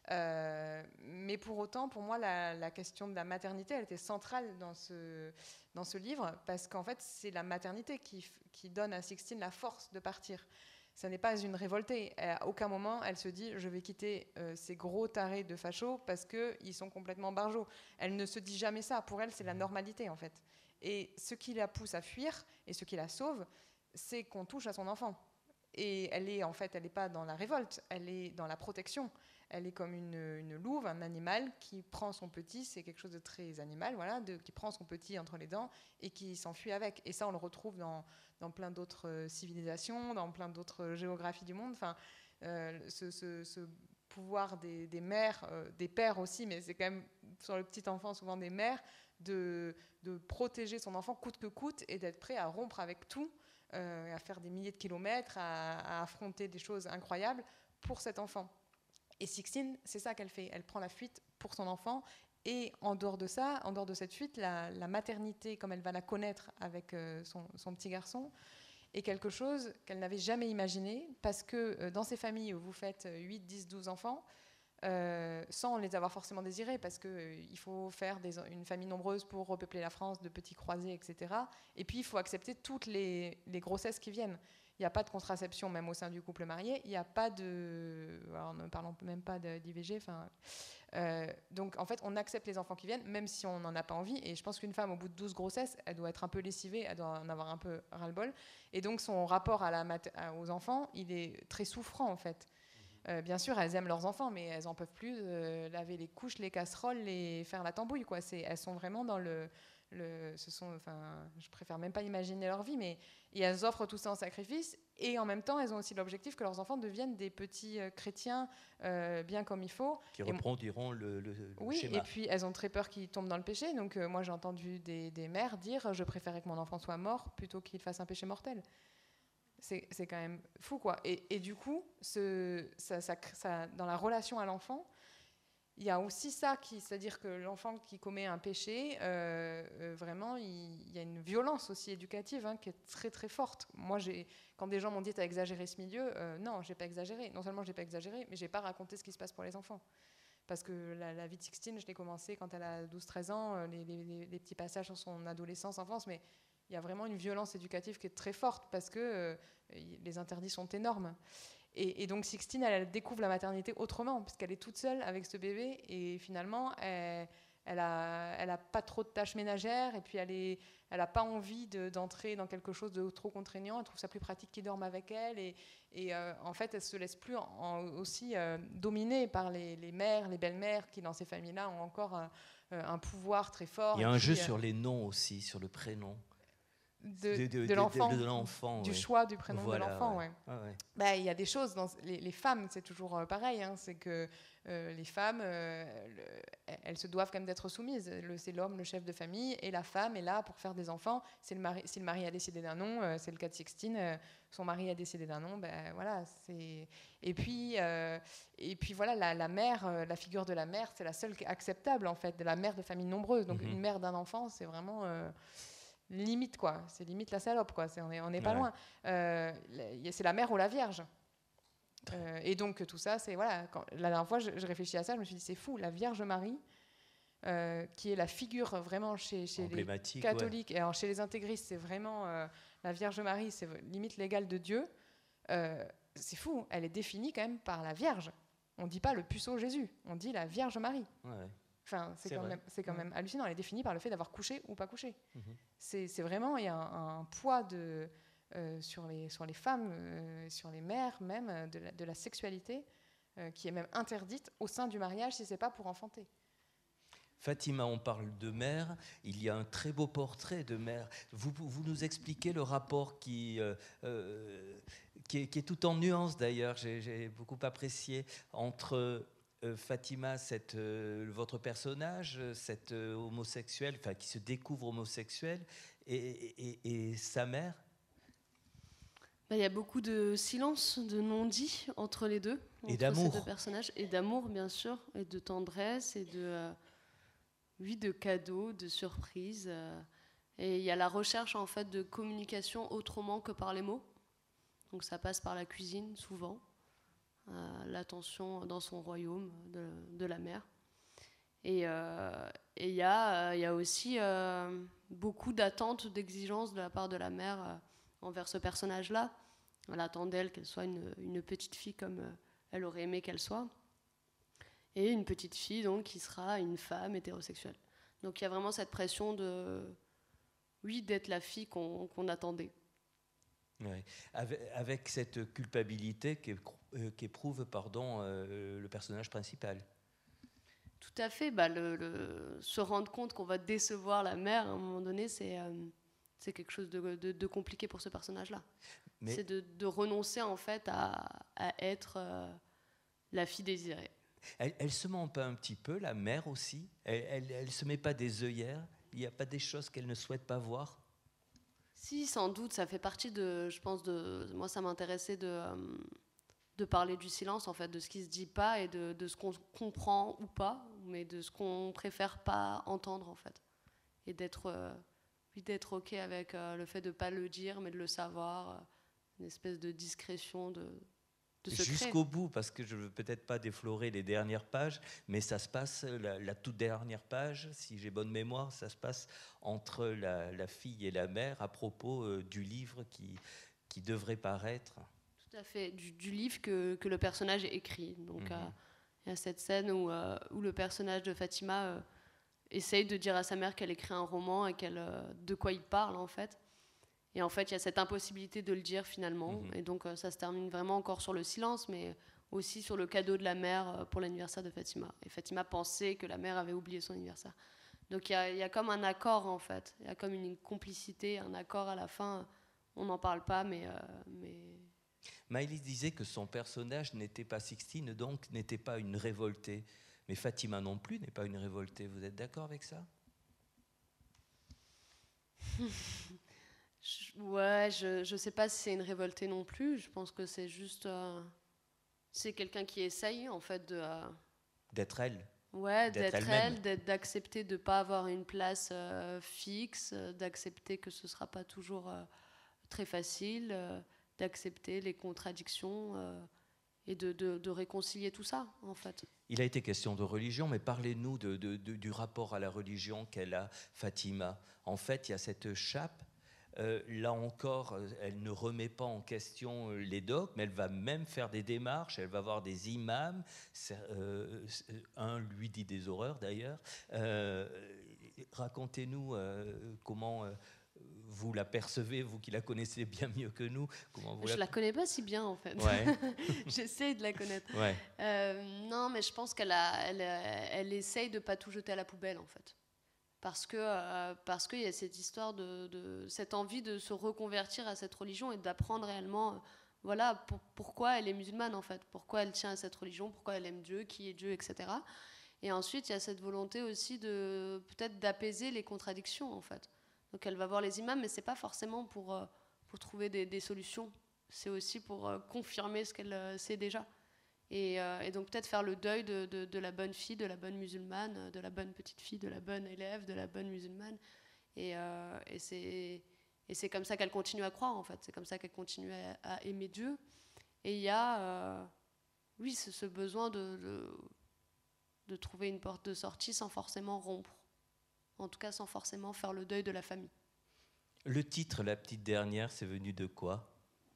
Euh, mais pour autant, pour moi, la, la question de la maternité, elle était centrale dans ce, dans ce livre, parce qu'en fait, c'est la maternité qui, qui donne à Sixtine la force de partir. Ce n'est pas une révoltée. À aucun moment, elle se dit « je vais quitter euh, ces gros tarés de fachos parce qu'ils sont complètement barjots ». Elle ne se dit jamais ça. Pour elle, c'est la normalité, en fait. Et ce qui la pousse à fuir et ce qui la sauve, c'est qu'on touche à son enfant. Et elle est, en fait, elle n'est pas dans la révolte, elle est dans la protection. Elle est comme une, une louve, un animal qui prend son petit, c'est quelque chose de très animal, voilà, de, qui prend son petit entre les dents et qui s'enfuit avec. Et ça, on le retrouve dans, dans plein d'autres civilisations, dans plein d'autres géographies du monde. Enfin, euh, ce, ce, ce pouvoir des, des mères, euh, des pères aussi, mais c'est quand même sur le petit enfant souvent des mères, de, de protéger son enfant coûte que coûte et d'être prêt à rompre avec tout, euh, à faire des milliers de kilomètres, à, à affronter des choses incroyables pour cet enfant. Et Sixtine, c'est ça qu'elle fait. Elle prend la fuite pour son enfant. Et en dehors de ça, en dehors de cette fuite, la, la maternité, comme elle va la connaître avec euh, son, son petit garçon, est quelque chose qu'elle n'avait jamais imaginé. Parce que euh, dans ces familles où vous faites huit, dix, douze enfants, euh, sans les avoir forcément désirés, parce qu'il euh, faut faire des, une famille nombreuse pour repeupler la France, de petits croisés, et cetera. Et puis, il faut accepter toutes les, les grossesses qui viennent. Il n'y a pas de contraception, même au sein du couple marié. Il n'y a pas de... Alors, ne parlons même pas d'I V G. Enfin, euh, donc, en fait, on accepte les enfants qui viennent, même si on n'en a pas envie. Et je pense qu'une femme, au bout de douze grossesses, elle doit être un peu lessivée, elle doit en avoir un peu ras-le-bol. Et donc, son rapport à la mat- aux enfants, il est très souffrant, en fait. Euh, bien sûr, elles aiment leurs enfants, mais elles n'en peuvent plus euh, laver les couches, les casseroles, les faire la tambouille, quoi. C'est, elles sont vraiment dans le... Le, ce sont, enfin, je préfère même pas imaginer leur vie, mais et elles offrent tout ça en sacrifice, et en même temps, elles ont aussi l'objectif que leurs enfants deviennent des petits euh, chrétiens euh, bien comme il faut. Qui reproduiront le, le, le oui, schéma. Et puis elles ont très peur qu'ils tombent dans le péché. Donc euh, moi, j'ai entendu des, des mères dire « je préférais que mon enfant soit mort plutôt qu'il fasse un péché mortel ». C'est, c'est quand même fou, quoi. Et, et du coup, ce, ça, ça, ça, dans la relation à l'enfant, il y a aussi ça, qui, c'est-à-dire que l'enfant qui commet un péché, euh, euh, vraiment, il, il y a une violence aussi éducative hein, qui est très très forte. Moi, j'ai, quand des gens m'ont dit « t'as exagéré ce milieu euh, », non, j'ai pas exagéré. Non seulement j'ai pas exagéré, mais j'ai pas raconté ce qui se passe pour les enfants. Parce que la, la vie de Sixtine, je l'ai commencé quand elle a douze treize ans, les, les, les petits passages sur son adolescence, enfance, mais il y a vraiment une violence éducative qui est très forte parce que euh, les interdits sont énormes. Et, et donc Sixtine, elle, elle découvre la maternité autrement, puisqu'elle est toute seule avec ce bébé, et finalement, elle, elle a, elle a pas trop de tâches ménagères, et puis elle est, elle a pas envie de, d'entrer dans quelque chose de trop contraignant. Elle trouve ça plus pratique qu'ils dorment avec elle, et, et euh, en fait, elle se laisse plus en, en, aussi euh, dominer par les, les mères, les belles-mères, qui dans ces familles-là ont encore un, un pouvoir très fort. Il y a et un puis, jeu euh, sur les noms aussi, sur le prénom. De, de, de, de l'enfant, de, de l'enfant du ouais. choix du prénom voilà, de l'enfant. ouais. Ouais. Ah, ouais. Bah, y a des choses, dans les, les femmes, c'est toujours euh, pareil, hein, c'est que euh, les femmes, euh, le, elles se doivent quand même d'être soumises. Le, c'est l'homme, le chef de famille, et la femme est là pour faire des enfants. C'est le mari, si le mari a décidé d'un nom, euh, c'est le cas de Sixtine, euh, son mari a décidé d'un nom, ben voilà. C'est... Et puis, euh, et puis voilà, la, la mère, euh, la figure de la mère, c'est la seule qui est acceptable en fait, de la mère de famille nombreuse. Donc mm-hmm. une mère d'un enfant, c'est vraiment... Euh, limite quoi, c'est limite la salope quoi, c'est, on n'est on est pas ouais. loin. Euh, c'est la mère ou la vierge. Euh, et donc tout ça, c'est voilà. Quand, la dernière fois, je, je réfléchis à ça, je me suis dit c'est fou, la Vierge Marie, euh, qui est la figure vraiment chez, chez les catholiques, ouais. Et alors chez les intégristes, c'est vraiment euh, la Vierge Marie, c'est limite l'égale de Dieu. Euh, c'est fou, elle est définie quand même par la Vierge. On dit pas le puceau Jésus, on dit la Vierge Marie. Ouais. Enfin, c'est, c'est quand, même, c'est quand ouais. même hallucinant. Elle est définie par le fait d'avoir couché ou pas couché. Mm-hmm. C'est, c'est vraiment, il y a un, un poids de, euh, sur, les, sur les femmes, euh, sur les mères même, de la, de la sexualité, euh, qui est même interdite au sein du mariage si ce n'est pas pour enfanter. Fatima, on parle de mère, il y a un très beau portrait de mère. Vous, vous nous expliquez le rapport qui, euh, euh, qui, est, qui est tout en nuances d'ailleurs, j'ai, j'ai beaucoup apprécié, entre... Euh, Fatima, cette, euh, votre personnage, cette euh, homosexuelle, enfin qui se découvre homosexuelle, et, et, et sa mère. Bah, y a beaucoup de silence, de non-dit entre les deux, et entre d'amour. ces deux personnages, et d'amour bien sûr, et de tendresse, et de, euh, oui, de cadeaux, de surprises. Euh, et il y a la recherche en fait de communication autrement que par les mots. Donc ça passe par la cuisine souvent. Euh, l'attention dans son royaume de, de la mère. Et il euh, y, y a aussi euh, beaucoup d'attentes, d'exigences de la part de la mère euh, envers ce personnage-là. Elle attend d'elle qu'elle soit une, une petite fille comme euh, elle aurait aimé qu'elle soit. Et une petite fille donc, qui sera une femme hétérosexuelle. Donc il y a vraiment cette pression de, oui, d'être la fille qu'on, qu'on attendait. Ouais. Avec, avec cette culpabilité qu'éprouve pardon, euh, le personnage principal. Tout à fait. Bah, le, le, se rendre compte qu'on va décevoir la mère à un moment donné, c'est, euh, c'est quelque chose de, de, de compliqué pour ce personnage-là. Mais c'est de, de renoncer en fait à, à être euh, la fille désirée. Elle, elle se ment pas un petit peu, la mère aussi. Elle, elle, elle se met pas des œillères. Il n'y a pas des choses qu'elle ne souhaite pas voir. Si, sans doute, ça fait partie de, je pense, de, moi ça m'intéressait de, euh, de parler du silence, en fait, de ce qui se dit pas et de, de ce qu'on comprend ou pas, mais de ce qu'on préfère pas entendre, en fait. Et d'être, euh, oui, d'être ok avec euh, le fait de pas le dire, mais de le savoir, euh, une espèce de discrétion, de, de secret. Jusqu'au bout, parce que je ne veux peut-être pas déflorer les dernières pages, mais ça se passe, la, la toute dernière page, si j'ai bonne mémoire, ça se passe entre la, la fille et la mère à propos euh, du livre qui, qui devrait paraître. Tout à fait, du, du livre que, que le personnage écrit. Donc, il mm-hmm. euh, y a cette scène où, euh, où le personnage de Fatima euh, essaye de dire à sa mère qu'elle écrit un roman et qu'elle, euh, de quoi il parle, en fait. Et en fait, il y a cette impossibilité de le dire finalement. Mmh. Et donc, euh, ça se termine vraiment encore sur le silence, mais aussi sur le cadeau de la mère euh, pour l'anniversaire de Fatima. Et Fatima pensait que la mère avait oublié son anniversaire. Donc, il y a, y a comme un accord, en fait. Il y a comme une complicité, un accord à la fin. On n'en parle pas, mais... Euh, mais... Maëlys disait que son personnage n'était pas Sixtine, donc n'était pas une révoltée. Mais Fatima non plus n'est pas une révoltée. Vous êtes d'accord avec ça ? Ouais, je je sais pas si c'est une révoltée non plus. Je pense que c'est juste euh, c'est quelqu'un qui essaye en fait de euh, d'être elle. Ouais, d'être, d'être elle, d'être, d'accepter de pas avoir une place euh, fixe, d'accepter que ce sera pas toujours euh, très facile, euh, d'accepter les contradictions euh, et de, de de réconcilier tout ça en fait. Il a été question de religion, mais parlez-nous de, de, de du rapport à la religion qu'elle a, Fatima. En fait, il y a cette chape. Euh, là encore, elle ne remet pas en question les dogmes, elle va même faire des démarches, elle va voir des imams, euh, un lui dit des horreurs d'ailleurs. Euh, racontez-nous euh, comment... Euh, vous la percevez, vous qui la connaissez bien mieux que nous. Comment vous Je la... la connais pas si bien en fait. Ouais. J'essaie de la connaître. Ouais. Euh, non, mais je pense qu'elle a, elle, elle essaye de pas tout jeter à la poubelle en fait, parce que euh, parce qu'il y a cette histoire de, de cette envie de se reconvertir à cette religion et d'apprendre réellement, euh, voilà, pour, pourquoi elle est musulmane en fait, pourquoi elle tient à cette religion, pourquoi elle aime Dieu, qui est Dieu, et cetera. Et ensuite, il y a cette volonté aussi de peut-être d'apaiser les contradictions en fait. Donc elle va voir les imams, mais c'est pas forcément pour, euh, pour trouver des, des solutions. C'est aussi pour euh, confirmer ce qu'elle euh, sait déjà. Et, euh, et donc peut-être faire le deuil de, de, de la bonne fille, de la bonne musulmane, de la bonne petite fille, de la bonne élève, de la bonne musulmane. Et, euh, et, c'est, et c'est comme ça qu'elle continue à croire, en fait. C'est comme ça qu'elle continue à, à aimer Dieu. Et il y a, euh, oui, ce, ce besoin de, de, de trouver une porte de sortie sans forcément rompre. En tout cas, sans forcément faire le deuil de la famille. Le titre, La petite dernière, c'est venu de quoi ?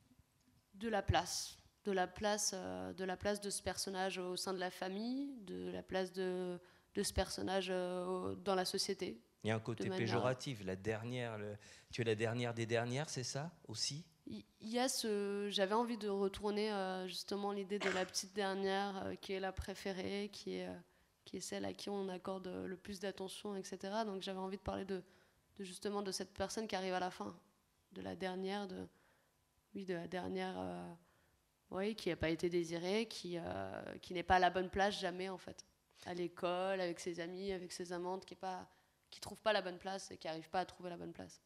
De la place. De la place, euh, de la place de ce personnage au sein de la famille, de la place de, de ce personnage euh, dans la société. Il y a un côté manière... péjoratif. La dernière, le... tu es la dernière des dernières, c'est ça aussi ? Il y a ce, j'avais envie de retourner euh, justement l'idée de la petite dernière euh, qui est la préférée, qui est... Euh, qui est celle à qui on accorde le plus d'attention, et cetera. Donc j'avais envie de parler de, de justement de cette personne qui arrive à la fin, de la dernière, de, oui, de la dernière, euh, oui, qui n'a pas été désirée, qui, euh, qui n'est pas à la bonne place jamais en fait, à l'école, avec ses amis, avec ses amantes, qui ne pas, qui trouve pas la bonne place et qui n'arrive pas à trouver la bonne place.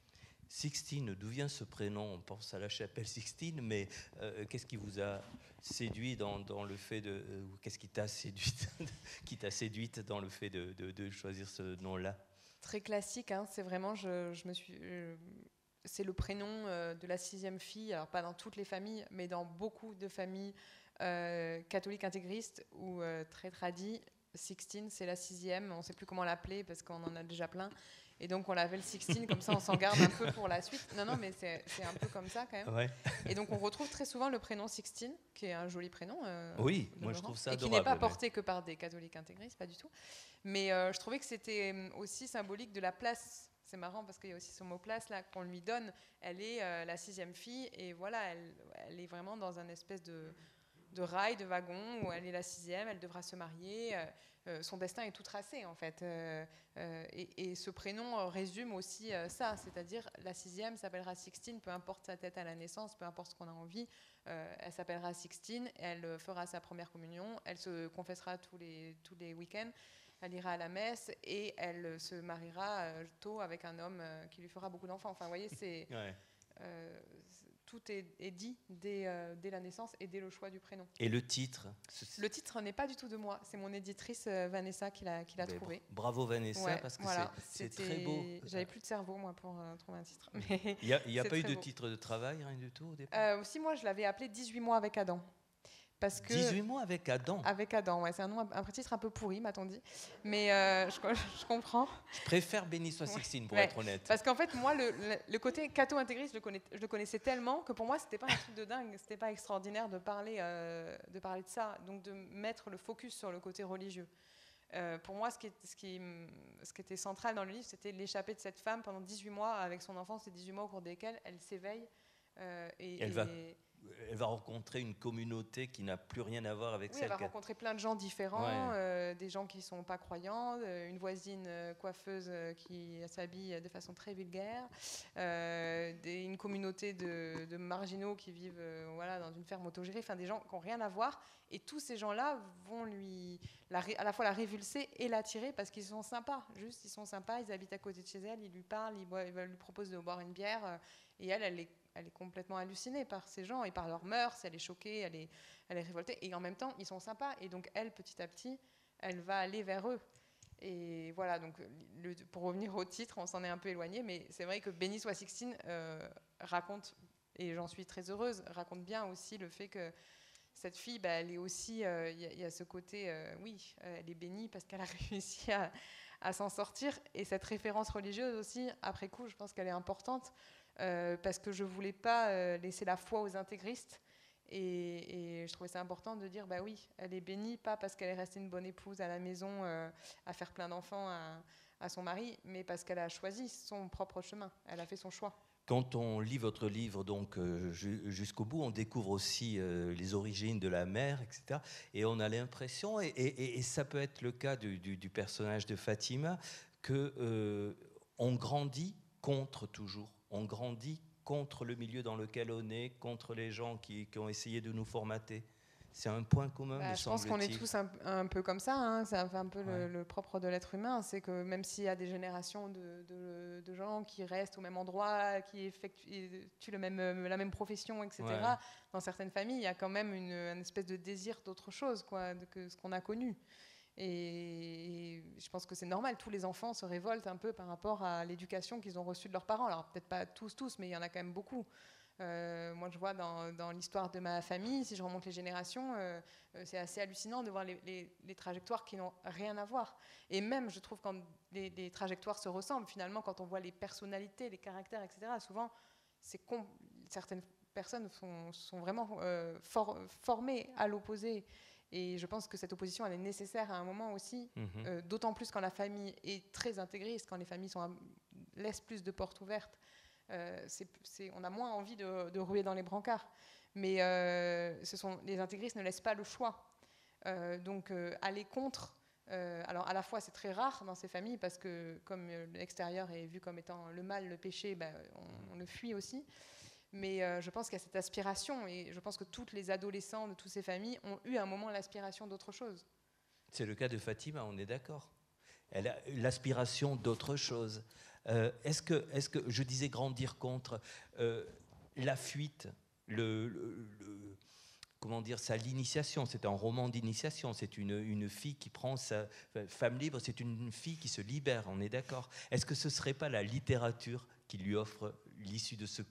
Sixtine, d'où vient ce prénom ? On pense à la chapelle Sixtine, mais euh, qu'est-ce qui vous a séduit dans, dans le fait de... Euh, qu'est-ce qui t'a séduite, qui t'a séduite dans le fait de, de, de choisir ce nom-là ? Très classique, hein, c'est vraiment... Je, je me suis, euh, c'est le prénom euh, de la sixième fille, alors pas dans toutes les familles, mais dans beaucoup de familles euh, catholiques intégristes ou euh, très tradies. Sixtine, c'est la sixième, on ne sait plus comment l'appeler parce qu'on en a déjà plein. Et donc on l'appelle Sixtine, comme ça on s'en garde un peu pour la suite. Non, non, mais c'est, c'est un peu comme ça quand même. Ouais. Et donc on retrouve très souvent le prénom Sixtine, qui est un joli prénom. Euh, oui, moi je trouve ça adorable. Et qui n'est pas porté mais... que par des catholiques intégristes, pas du tout. Mais euh, je trouvais que c'était aussi symbolique de la place. C'est marrant parce qu'il y a aussi ce mot place là qu'on lui donne. Elle est euh, la sixième fille et voilà, elle, elle est vraiment dans un espèce de, de rail, de wagon où elle est la sixième, elle devra se marier. Euh, Euh, son destin est tout tracé en fait euh, euh, et, et ce prénom euh, résume aussi euh, ça, c'est-à-dire la sixième s'appellera Sixtine, peu importe sa tête à la naissance, peu importe ce qu'on a envie, euh, elle s'appellera Sixtine, elle fera sa première communion, elle se confessera tous les, tous les week-ends, elle ira à la messe et elle se mariera euh, tôt avec un homme euh, qui lui fera beaucoup d'enfants. Enfin vous voyez, c'est... Ouais. Euh, tout est, est dit dès, euh, dès la naissance et dès le choix du prénom. Et le titre ? Le titre n'est pas du tout de moi, c'est mon éditrice euh, Vanessa qui l'a, qui l'a trouvé. Bravo Vanessa, ouais, parce que voilà, c'est, c'est très beau. J'avais plus de cerveau moi pour euh, trouver un titre. Il n'y a, y a pas eu de beau. Titre de travail, rien du tout au départ euh, Si, moi je l'avais appelé dix-huit mois avec Adam. Parce que dix-huit mois avec Adam. Avec Adam, ouais, c'est un nom, un titre un peu pourri, m'a-t-on dit. Mais euh, je, je comprends. Je préfère Béni soit Sixtine, pour ouais. être honnête. Parce qu'en fait, moi, le, le, le côté catho-intégriste, je, je le connaissais tellement que pour moi, c'était pas un truc de dingue, c'était pas extraordinaire de parler, euh, de parler de ça, donc de mettre le focus sur le côté religieux. Euh, pour moi, ce qui, ce, qui, ce qui était central dans le livre, c'était l'échappée de cette femme pendant dix-huit mois avec son enfant, ces dix-huit mois au cours desquels elle s'éveille. Euh, et, elle et, va... Elle va rencontrer une communauté qui n'a plus rien à voir avec oui, celle elle va qu'elle... rencontrer plein de gens différents, ouais. euh, des gens qui ne sont pas croyants, euh, une voisine euh, coiffeuse euh, qui s'habille de façon très vulgaire, euh, des, une communauté de, de marginaux qui vivent euh, voilà, dans une ferme autogérée, enfin des gens qui n'ont rien à voir. Et tous ces gens-là vont lui, la, à la fois la révulser et l'attirer parce qu'ils sont sympas. Juste, ils sont sympas, ils habitent à côté de chez elle, ils lui parlent, ils, boivent, ils lui proposent de boire une bière. Euh, et elle, elle est Elle est complètement hallucinée par ces gens et par leurs mœurs, elle est choquée, elle est, elle est révoltée. Et en même temps, ils sont sympas. Et donc, elle, petit à petit, elle va aller vers eux. Et voilà, donc, le, pour revenir au titre, on s'en est un peu éloigné, mais c'est vrai que Béni soit Sixtine euh, raconte, et j'en suis très heureuse, raconte bien aussi le fait que cette fille, bah, elle est aussi, il euh, y, y a ce côté, euh, oui, euh, elle est bénie parce qu'elle a réussi à, à s'en sortir. Et cette référence religieuse aussi, après coup, je pense qu'elle est importante. euh, parce que je ne voulais pas euh, laisser la foi aux intégristes. Et, et je trouvais ça important de dire, bah oui, elle est bénie, pas parce qu'elle est restée une bonne épouse à la maison, euh, à faire plein d'enfants à, à son mari, mais parce qu'elle a choisi son propre chemin, elle a fait son choix. Quand on lit votre livre donc euh, jusqu'au bout, on découvre aussi euh, les origines de la mère, et cetera. Et on a l'impression, et, et, et ça peut être le cas du, du, du personnage de Fatima, que euh, on grandit contre toujours. On grandit contre le milieu dans lequel on est, contre les gens qui, qui ont essayé de nous formater. C'est un point commun, bah, me je pense qu'on est tous un, un peu comme ça, hein. C'est un, un peu ouais. le, le propre de l'être humain, c'est que même s'il y a des générations de, de, de gens qui restent au même endroit, qui effectuent le même, la même profession, et cetera, ouais. Dans certaines familles, il y a quand même une, une espèce de désir d'autre chose, quoi, de, que ce qu'on a connu. Et, et je pense que c'est normal, tous les enfants se révoltent un peu par rapport à l'éducation qu'ils ont reçue de leurs parents. Alors peut-être pas tous, tous, mais il y en a quand même beaucoup. Euh, moi, je vois dans, dans l'histoire de ma famille, si je remonte les générations, euh, c'est assez hallucinant de voir les, les, les trajectoires qui n'ont rien à voir. Et même, je trouve, quand les, les trajectoires se ressemblent, finalement, quand on voit les personnalités, les caractères, et cetera, souvent, c'est com- certaines personnes sont, sont vraiment euh, for- formées à l'opposé. Et je pense que cette opposition, elle est nécessaire à un moment aussi, mmh. euh, d'autant plus quand la famille est très intégriste, quand les familles sont, laissent plus de portes ouvertes. Euh, c'est, c'est, on a moins envie de, de ruer dans les brancards. Mais euh, ce sont, les intégristes ne laissent pas le choix. Euh, donc euh, aller contre, euh, alors à la fois c'est très rare dans ces familles parce que comme euh, l'extérieur est vu comme étant le mal, le péché, ben, on, on le fuit aussi. Mais euh, je pense qu'il y a cette aspiration et je pense que toutes les adolescents de toutes ces familles ont eu à un moment l'aspiration d'autre chose. C'est le cas de Fatima, on est d'accord. Elle a l'aspiration d'autre chose. Euh, est-ce que, est-ce que, je disais grandir contre, euh, la fuite, le, le, le, comment dire ça, l'initiation, c'est un roman d'initiation, c'est une, une fille qui prend sa femme libre, c'est une fille qui se libère, on est d'accord. Est-ce que ce ne serait pas la littérature qui lui offre l'issue de secours ?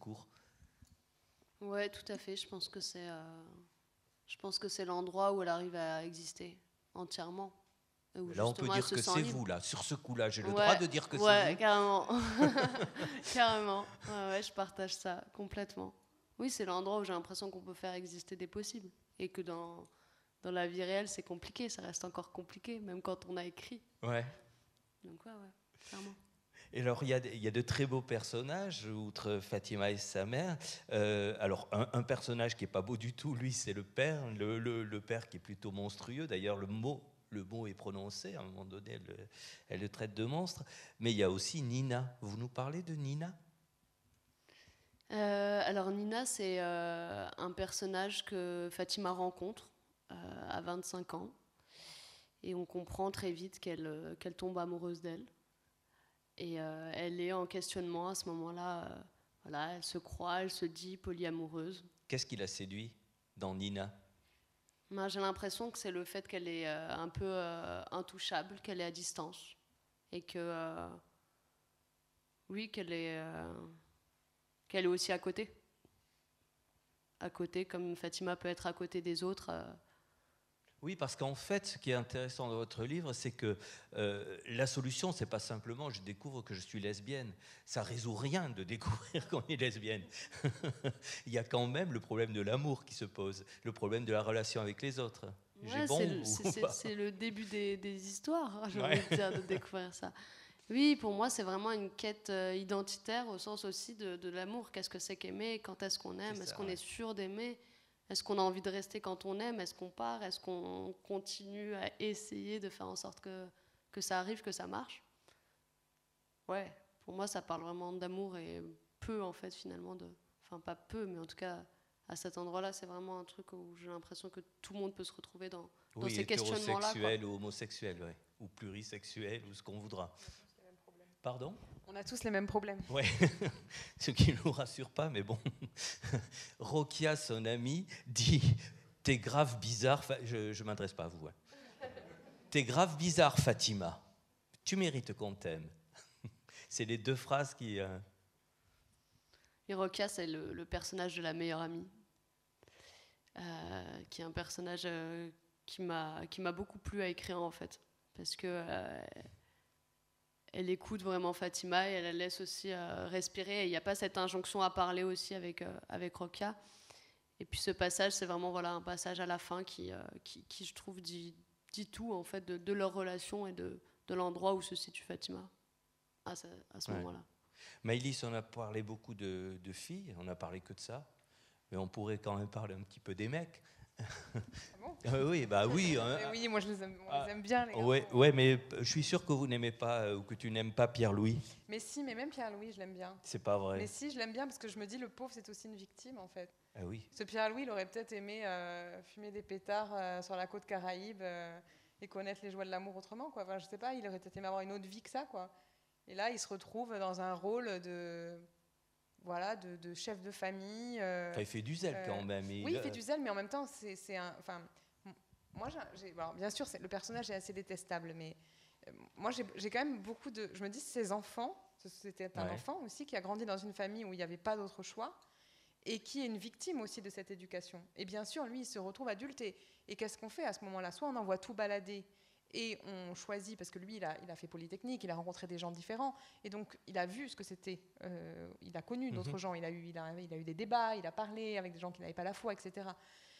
Ouais, tout à fait, je pense que c'est, euh, je pense que c'est l'endroit où elle arrive à exister entièrement. Là, on peut dire que c'est libre. Vous, là. Sur ce coup-là, j'ai le ouais, droit de dire que ouais, c'est vous. Carrément. Carrément. Ouais, ouais, je partage ça complètement. Oui, c'est l'endroit où j'ai l'impression qu'on peut faire exister des possibles. Et que dans, dans la vie réelle, c'est compliqué. Ça reste encore compliqué, même quand on a écrit. Ouais. Donc, ouais, ouais, clairement. Et alors, il y, a de, il y a de très beaux personnages, outre Fatima et sa mère. Euh, alors, un, un personnage qui n'est pas beau du tout, lui, c'est le père. Le, le, le père qui est plutôt monstrueux. D'ailleurs, le mot... Le mot est prononcé, à un moment donné, elle, elle le traite de monstre. Mais il y a aussi Nina. Vous nous parlez de Nina ? euh, Alors, Nina, c'est euh, un personnage que Fatima rencontre euh, à vingt-cinq ans. Et on comprend très vite qu'elle, euh, qu'elle tombe amoureuse d'elle. Et euh, elle est en questionnement à ce moment-là. Euh, voilà, elle se croit, elle se dit polyamoureuse. Qu'est-ce qui la séduit dans Nina ? Moi, j'ai l'impression que c'est le fait qu'elle est euh, un peu euh, intouchable, qu'elle est à distance. Et que, euh, oui, qu'elle est, euh, qu'elle est aussi à côté. À côté, comme Fatima peut être à côté des autres. Euh. Oui, parce qu'en fait, ce qui est intéressant dans votre livre, c'est que euh, la solution, c'est pas simplement je découvre que je suis lesbienne. Ça résout rien de découvrir qu'on est lesbienne. Il y a quand même le problème de l'amour qui se pose, le problème de la relation avec les autres. Ouais, J'ai bon c'est, le, ou c'est, pas c'est le début des, des histoires, j'ai ouais. envie de dire, de découvrir ça. Oui, pour moi, c'est vraiment une quête euh, identitaire au sens aussi de, de l'amour. Qu'est-ce que c'est qu'aimer ? Quand est-ce qu'on aime ? C'est Est-ce ça, qu'on ouais. est sûr d'aimer ? Est-ce qu'on a envie de rester quand on aime ? Est-ce qu'on part ? Est-ce qu'on continue à essayer de faire en sorte que, que ça arrive, que ça marche ? Ouais, pour moi, ça parle vraiment d'amour et peu, en fait, finalement. De, enfin, pas peu, mais en tout cas, à cet endroit-là, c'est vraiment un truc où j'ai l'impression que tout le monde peut se retrouver dans, dans oui, ces questionnements-là. Hétérosexuel ou homosexuel, ouais. Ou plurisexuel, ou ce qu'on voudra. Pardon ? On a tous les mêmes problèmes. Ouais, ce qui ne nous rassure pas, mais bon. Rokia, son ami, dit « T'es grave bizarre... » Je ne m'adresse pas à vous. Hein. « T'es grave bizarre, Fatima. Tu mérites qu'on t'aime. » C'est les deux phrases qui... Euh... Et Rokia, c'est le, le personnage de la meilleure amie, euh, qui est un personnage euh, qui, m'a, qui m'a beaucoup plu à écrire, en fait. Parce que... Euh, elle écoute vraiment Fatima et elle la laisse aussi euh, respirer. Il n'y a pas cette injonction à parler aussi avec, euh, avec Rokia. Et puis ce passage, c'est vraiment voilà, un passage à la fin qui, euh, qui, qui je trouve, dit, dit tout en fait, de, de leur relation et de, de l'endroit où se situe Fatima à ce, à ce ouais. moment-là. Maëlys, on a parlé beaucoup de, de filles, on n'a parlé que de ça, mais on pourrait quand même parler un petit peu des mecs. Ah bon euh, oui, bah oui. Hein. Oui, moi je les aime, on ah, les aime bien les gars. Ouais, ouais, mais je suis sûr que vous n'aimez pas euh, ou que tu n'aimes pas Pierre-Louis. Mais si, mais même Pierre-Louis, je l'aime bien. C'est pas vrai. Mais si, je l'aime bien parce que je me dis le pauvre, c'est aussi une victime en fait. Ah oui. Ce Pierre-Louis, il aurait peut-être aimé euh, fumer des pétards euh, sur la côte Caraïbe euh, et connaître les joies de l'amour autrement, quoi. Enfin, je sais pas, il aurait peut-être aimé avoir une autre vie que ça, quoi. Et là, il se retrouve dans un rôle de, voilà, de, de chef de famille. Euh, enfin, il fait du zèle euh, quand même. Il... Oui, il fait du zèle, mais en même temps, c'est, c'est un. Enfin, moi, j'ai, alors, bien sûr, c'est, le personnage est assez détestable, mais euh, moi, j'ai, j'ai quand même beaucoup de. Je me dis, ces enfants, c'était un ouais. enfant aussi qui a grandi dans une famille où il n'y avait pas d'autre choix et qui est une victime aussi de cette éducation. Et bien sûr, lui, il se retrouve adulte. Et, et qu'est-ce qu'on fait à ce moment-là ? Soit on envoie tout balader. Et on choisit, parce que lui, il a, il a fait Polytechnique, il a rencontré des gens différents, et donc il a vu ce que c'était. Euh, il a connu d'autres mm-hmm. gens, il a, eu, il, a, il a eu des débats, il a parlé avec des gens qui n'avaient pas la foi, et cetera.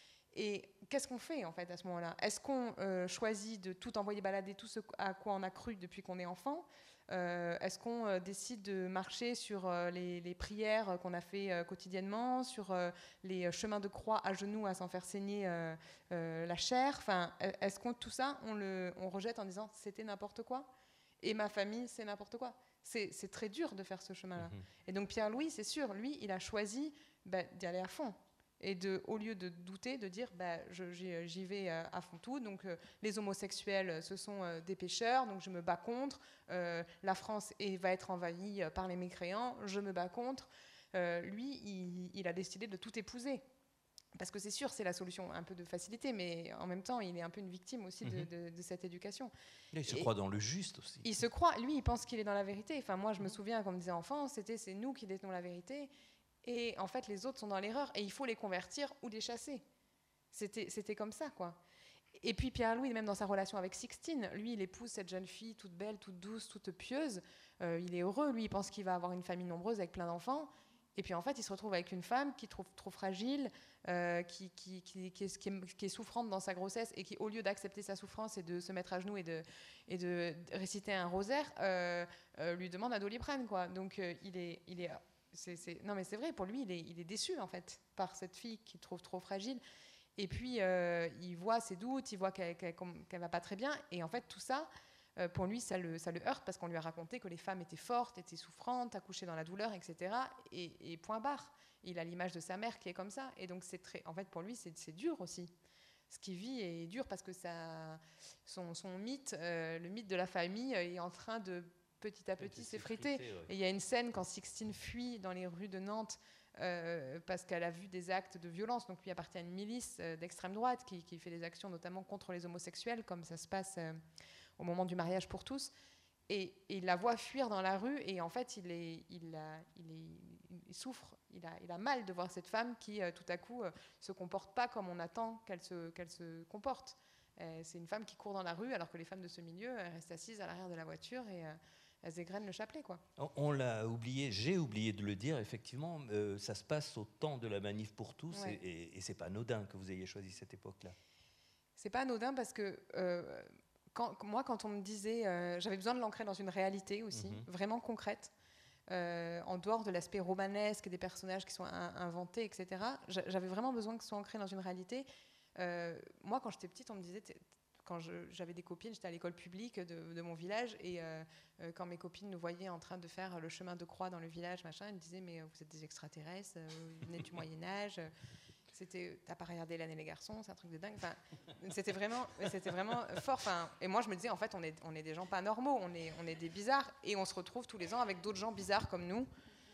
Et qu'est-ce qu'on fait, en fait, à ce moment-là ? Est-ce qu'on euh, choisit de tout envoyer balader, tout ce à quoi on a cru depuis qu'on est enfant ? euh, Est-ce qu'on euh, décide de marcher sur euh, les, les prières qu'on a fait euh, quotidiennement, sur euh, les chemins de croix à genoux à s'en faire saigner euh, euh, la chair ? Enfin, est-ce qu'on tout ça, on le on rejette en disant c'était n'importe quoi ? Et ma famille, c'est n'importe quoi. C'est, c'est très dur de faire ce chemin-là. Mmh. Et donc Pierre-Louis, c'est sûr, lui, il a choisi bah, d'y aller à fond. Et de, au lieu de douter, de dire bah, je, j'y, j'y vais à fond tout. Donc euh, les homosexuels, ce sont euh, des pécheurs, donc je me bats contre. Euh, la France est, va être envahie par les mécréants, je me bats contre. Euh, lui, il, il a décidé de tout épouser. Parce que c'est sûr, c'est la solution, un peu de facilité, mais en même temps, il est un peu une victime aussi de, de, de cette éducation. Et il se et croit dans le juste aussi. Il se croit, lui, il pense qu'il est dans la vérité. Enfin, moi, je me souviens, quand on me disait enfant, c'était c'est nous qui détenons la vérité. Et en fait, les autres sont dans l'erreur et il faut les convertir ou les chasser. C'était, c'était comme ça, quoi. Et puis Pierre-Louis, même dans sa relation avec Sixtine, lui, il épouse cette jeune fille toute belle, toute douce, toute pieuse. Euh, il est heureux, lui, il pense qu'il va avoir une famille nombreuse avec plein d'enfants. Et puis en fait, il se retrouve avec une femme qui trouve trop fragile, euh, qui, qui, qui, qui, est, qui, est, qui est souffrante dans sa grossesse et qui, au lieu d'accepter sa souffrance et de se mettre à genoux et de, et de réciter un rosaire, euh, euh, lui demande un Doliprane, quoi. Donc euh, il est... Il est C'est, c'est... Non mais c'est vrai, pour lui, il est, il est déçu en fait par cette fille qu'il trouve trop fragile. Et puis, euh, il voit ses doutes, il voit qu'elle, qu'elle, qu'elle va pas très bien. Et en fait, tout ça, euh, pour lui, ça le, ça le heurte parce qu'on lui a raconté que les femmes étaient fortes, étaient souffrantes, accouchaient dans la douleur, et cetera. Et, et point barre. Il a l'image de sa mère qui est comme ça. Et donc, c'est très... en fait, pour lui, c'est, c'est dur aussi. Ce qu'il vit est dur parce que ça, son, son mythe, euh, le mythe de la famille est en train de... petit à petit s'effriter. Ouais. Et il y a une scène quand Sixtine fuit dans les rues de Nantes euh, parce qu'elle a vu des actes de violence. Donc lui appartient à une milice euh, d'extrême droite qui, qui fait des actions notamment contre les homosexuels, comme ça se passe euh, au moment du mariage pour tous. Et, et il la voit fuir dans la rue et en fait il, est, il, a, il, est, il souffre, il a, il a mal de voir cette femme qui euh, tout à coup euh, se comporte pas comme on attend qu'elle se, qu'elle se comporte. Euh, c'est une femme qui court dans la rue alors que les femmes de ce milieu elles restent assises à l'arrière de la voiture et... Euh, elles égrènent le chapelet, quoi. On, on l'a oublié, j'ai oublié de le dire, effectivement, euh, ça se passe au temps de la manif pour tous, ouais. et, et, et c'est pas anodin que vous ayez choisi cette époque-là. C'est pas anodin parce que euh, quand, moi, quand on me disait, euh, j'avais besoin de l'ancrer dans une réalité aussi, mm-hmm. vraiment concrète, euh, en dehors de l'aspect romanesque et des personnages qui sont in- inventés, et cetera. J'avais vraiment besoin que ce soit ancré dans une réalité. Euh, moi, quand j'étais petite, on me disait... Quand je, j'avais des copines, j'étais à l'école publique de, de mon village et euh, euh, quand mes copines nous voyaient en train de faire le chemin de croix dans le village, machin, elles me disaient mais vous êtes des extraterrestres, euh, vous venez du Moyen-Âge, c'était, t'as pas regardé L'Anne et les garçons, c'est un truc de dingue. Enfin, c'était vraiment, c'était vraiment fort. Enfin, et moi je me disais en fait on est, on est des gens pas normaux, on est, on est des bizarres et on se retrouve tous les ans avec d'autres gens bizarres comme nous.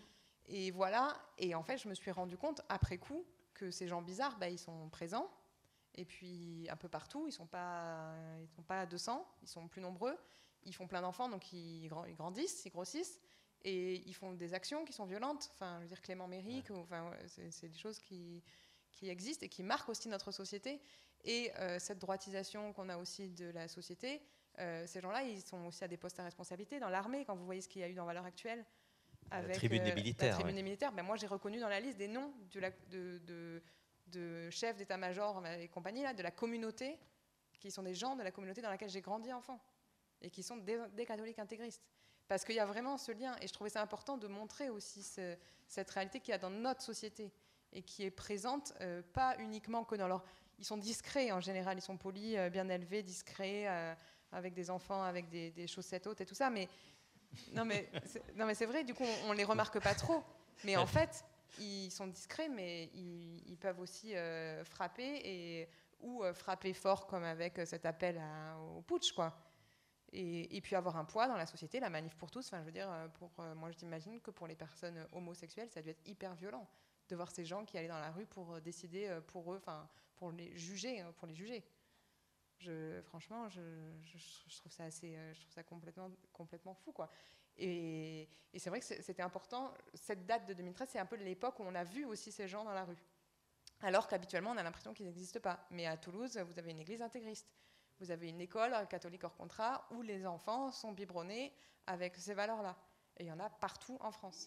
Et voilà. Et en fait je me suis rendu compte après coup que ces gens bizarres, bah, ils sont présents. Et puis, un peu partout, ils ne sont pas, ils sont pas deux cents, ils sont plus nombreux. Ils font plein d'enfants, donc ils, ils grandissent, ils grossissent. Et ils font des actions qui sont violentes. Enfin, je veux dire, Clément Méric, ouais. enfin, c'est, c'est des choses qui, qui existent et qui marquent aussi notre société. Et euh, cette droitisation qu'on a aussi de la société, Euh, ces gens-là, ils sont aussi à des postes à responsabilité dans l'armée. Quand vous voyez ce qu'il y a eu dans Valeurs Actuelles, avec la tribune des militaires, la tribune ouais. des militaires, ben moi j'ai reconnu dans la liste des noms de, la, de, de, de chefs d'état-major et compagnie là, de la communauté, qui sont des gens de la communauté dans laquelle j'ai grandi enfant et qui sont des, des catholiques intégristes. Parce qu'il y a vraiment ce lien, et je trouvais ça important de montrer aussi ce, cette réalité qu'il y a dans notre société et qui est présente, euh, pas uniquement que dans leur... Ils sont discrets en général, ils sont polis, euh, bien élevés, discrets, euh, avec des enfants, avec des, des chaussettes hautes et tout ça, mais non mais c'est, non mais c'est vrai, du coup on, on les remarque pas trop, mais en fait ils sont discrets, mais ils, ils peuvent aussi euh, frapper et ou euh, frapper fort comme avec cet appel à, au putsch quoi. Et, et puis avoir un poids dans la société, la manif pour tous. Enfin, je veux dire, pour euh, moi, je t'imagine que pour les personnes homosexuelles, ça a dû être hyper violent de voir ces gens qui allaient dans la rue pour décider pour eux, enfin, pour les juger, pour les juger. Je, franchement, je, je, je trouve ça assez, je trouve ça complètement, complètement fou, quoi. Et, et c'est vrai que c'était important. Cette date de deux mille treize, c'est un peu l'époque où on a vu aussi ces gens dans la rue. Alors qu'habituellement, on a l'impression qu'ils n'existent pas. Mais à Toulouse, vous avez une église intégriste. Vous avez une école catholique hors contrat où les enfants sont biberonnés avec ces valeurs-là. Et il y en a partout en France.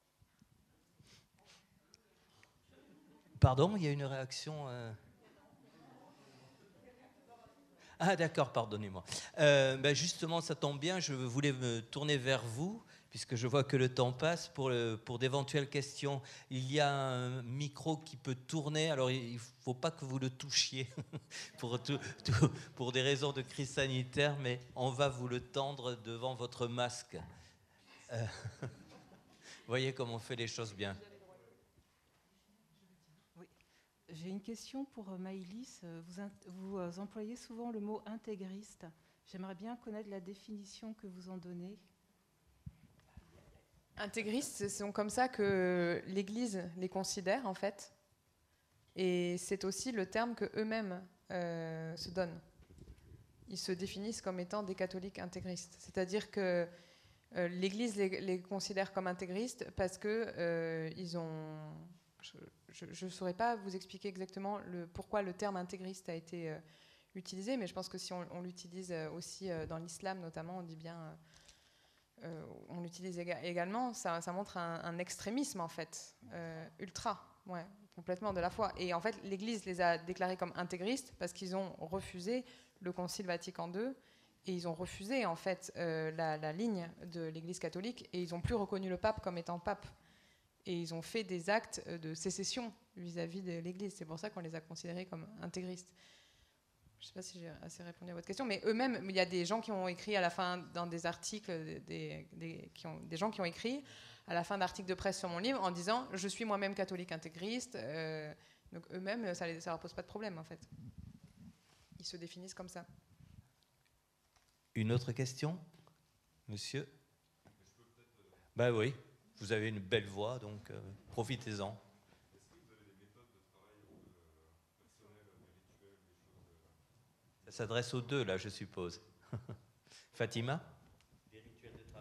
Pardon, il y a une réaction euh... Ah d'accord, pardonnez-moi. Euh, ben justement, ça tombe bien, je voulais me tourner vers vous, puisque je vois que le temps passe, pour, le, pour d'éventuelles questions. Il y a un micro qui peut tourner, alors il ne faut pas que vous le touchiez pour, tout, tout, pour des raisons de crise sanitaire, mais on va vous le tendre devant votre masque. Euh, vous voyez comme on fait les choses bien. J'ai une question pour Maëlys. Vous, vous employez souvent le mot intégriste. J'aimerais bien connaître la définition que vous en donnez. Intégristes, c'est comme ça que l'Église les considère, en fait. Et c'est aussi le terme qu'eux-mêmes euh, se donnent. Ils se définissent comme étant des catholiques intégristes. C'est-à-dire que euh, l'Église les, les considère comme intégristes parce qu'ils euh, ont... Je ne saurais pas vous expliquer exactement le, pourquoi le terme intégriste a été euh, utilisé, mais je pense que si on, on l'utilise aussi euh, dans l'islam notamment, on dit bien, euh, on l'utilise éga- également, ça, ça montre un, un extrémisme en fait, euh, ultra, ouais, complètement de la foi. Et en fait, l'Église les a déclarés comme intégristes parce qu'ils ont refusé le Concile Vatican deux et ils ont refusé en fait euh, la, la ligne de l'Église catholique et ils n'ont plus reconnu le pape comme étant pape. Et ils ont fait des actes de sécession vis-à-vis de l'Église. C'est pour ça qu'on les a considérés comme intégristes. Je ne sais pas si j'ai assez répondu à votre question, mais eux-mêmes, il y a des gens qui ont écrit à la fin, dans des articles, des, des, qui ont, des gens qui ont écrit à la fin d'articles de presse sur mon livre en disant « Je suis moi-même catholique intégriste euh, ». Donc eux-mêmes, ça ne leur pose pas de problème, en fait. Ils se définissent comme ça. Une autre question, monsieur ? Ben oui. Vous avez une belle voix, donc euh, profitez-en. Est-ce que vous avez des méthodes de travail euh, personnelles, des rituels, des choses euh... Ça s'adresse aux deux, là, je suppose. Fatima ? Des rituels de travail ?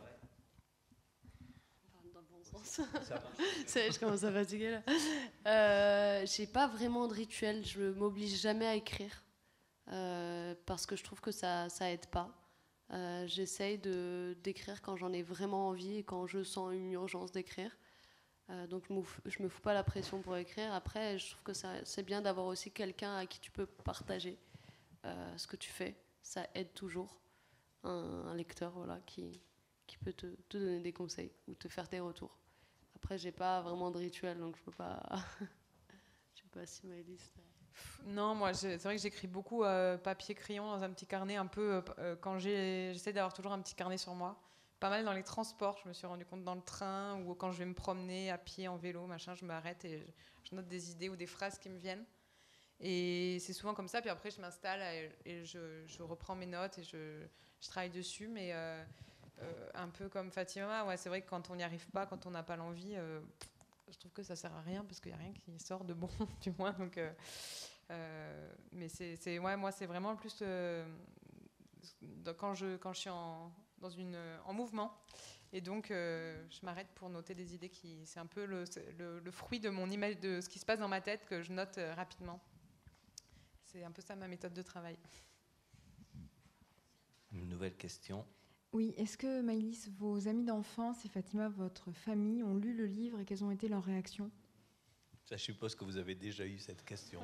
Enfin, dans le bon sens. Ça, je commence à fatiguer, là. Euh, j'ai pas vraiment de rituel. Je m'oblige jamais à écrire. Euh, parce que je trouve que ça, ça aide pas. Euh, j'essaye de, d'écrire quand j'en ai vraiment envie et quand je sens une urgence d'écrire. Euh, donc je me, je me fous pas la pression pour écrire. Après, je trouve que ça, c'est bien d'avoir aussi quelqu'un à qui tu peux partager euh, ce que tu fais. Ça aide toujours. Un, un lecteur voilà, qui, qui peut te, te donner des conseils ou te faire des retours. Après, j'ai pas vraiment de rituel, donc je peux pas... je sais pas si Maëlys... Non, moi, c'est vrai que j'écris beaucoup euh, papier-crayon dans un petit carnet, un peu euh, quand j'ai, j'essaie d'avoir toujours un petit carnet sur moi. Pas mal dans les transports, je me suis rendu compte dans le train ou quand je vais me promener à pied, en vélo, machin, je m'arrête et je, je note des idées ou des phrases qui me viennent. Et c'est souvent comme ça, puis après je m'installe et, et je, je reprends mes notes et je, je travaille dessus, mais euh, euh, un peu comme Fatima, ouais, c'est vrai que quand on n'y arrive pas, quand on n'a pas l'envie, euh, je trouve que ça sert à rien parce qu'il n'y a rien qui sort de bon, du moins. Donc, euh, euh, mais c'est, c'est, ouais, moi, c'est vraiment plus euh, quand, je, quand je suis en, dans une, en mouvement. Et donc, euh, je m'arrête pour noter des idées qui... C'est un peu le, le, le fruit de mon image, de ce qui se passe dans ma tête que je note euh, rapidement. C'est un peu ça ma méthode de travail. Une nouvelle question. Oui, est-ce que Maëlys, vos amis d'enfance et Fatima, votre famille, ont lu le livre et quelles ont été leurs réactions? Ça, je suppose que vous avez déjà eu cette question.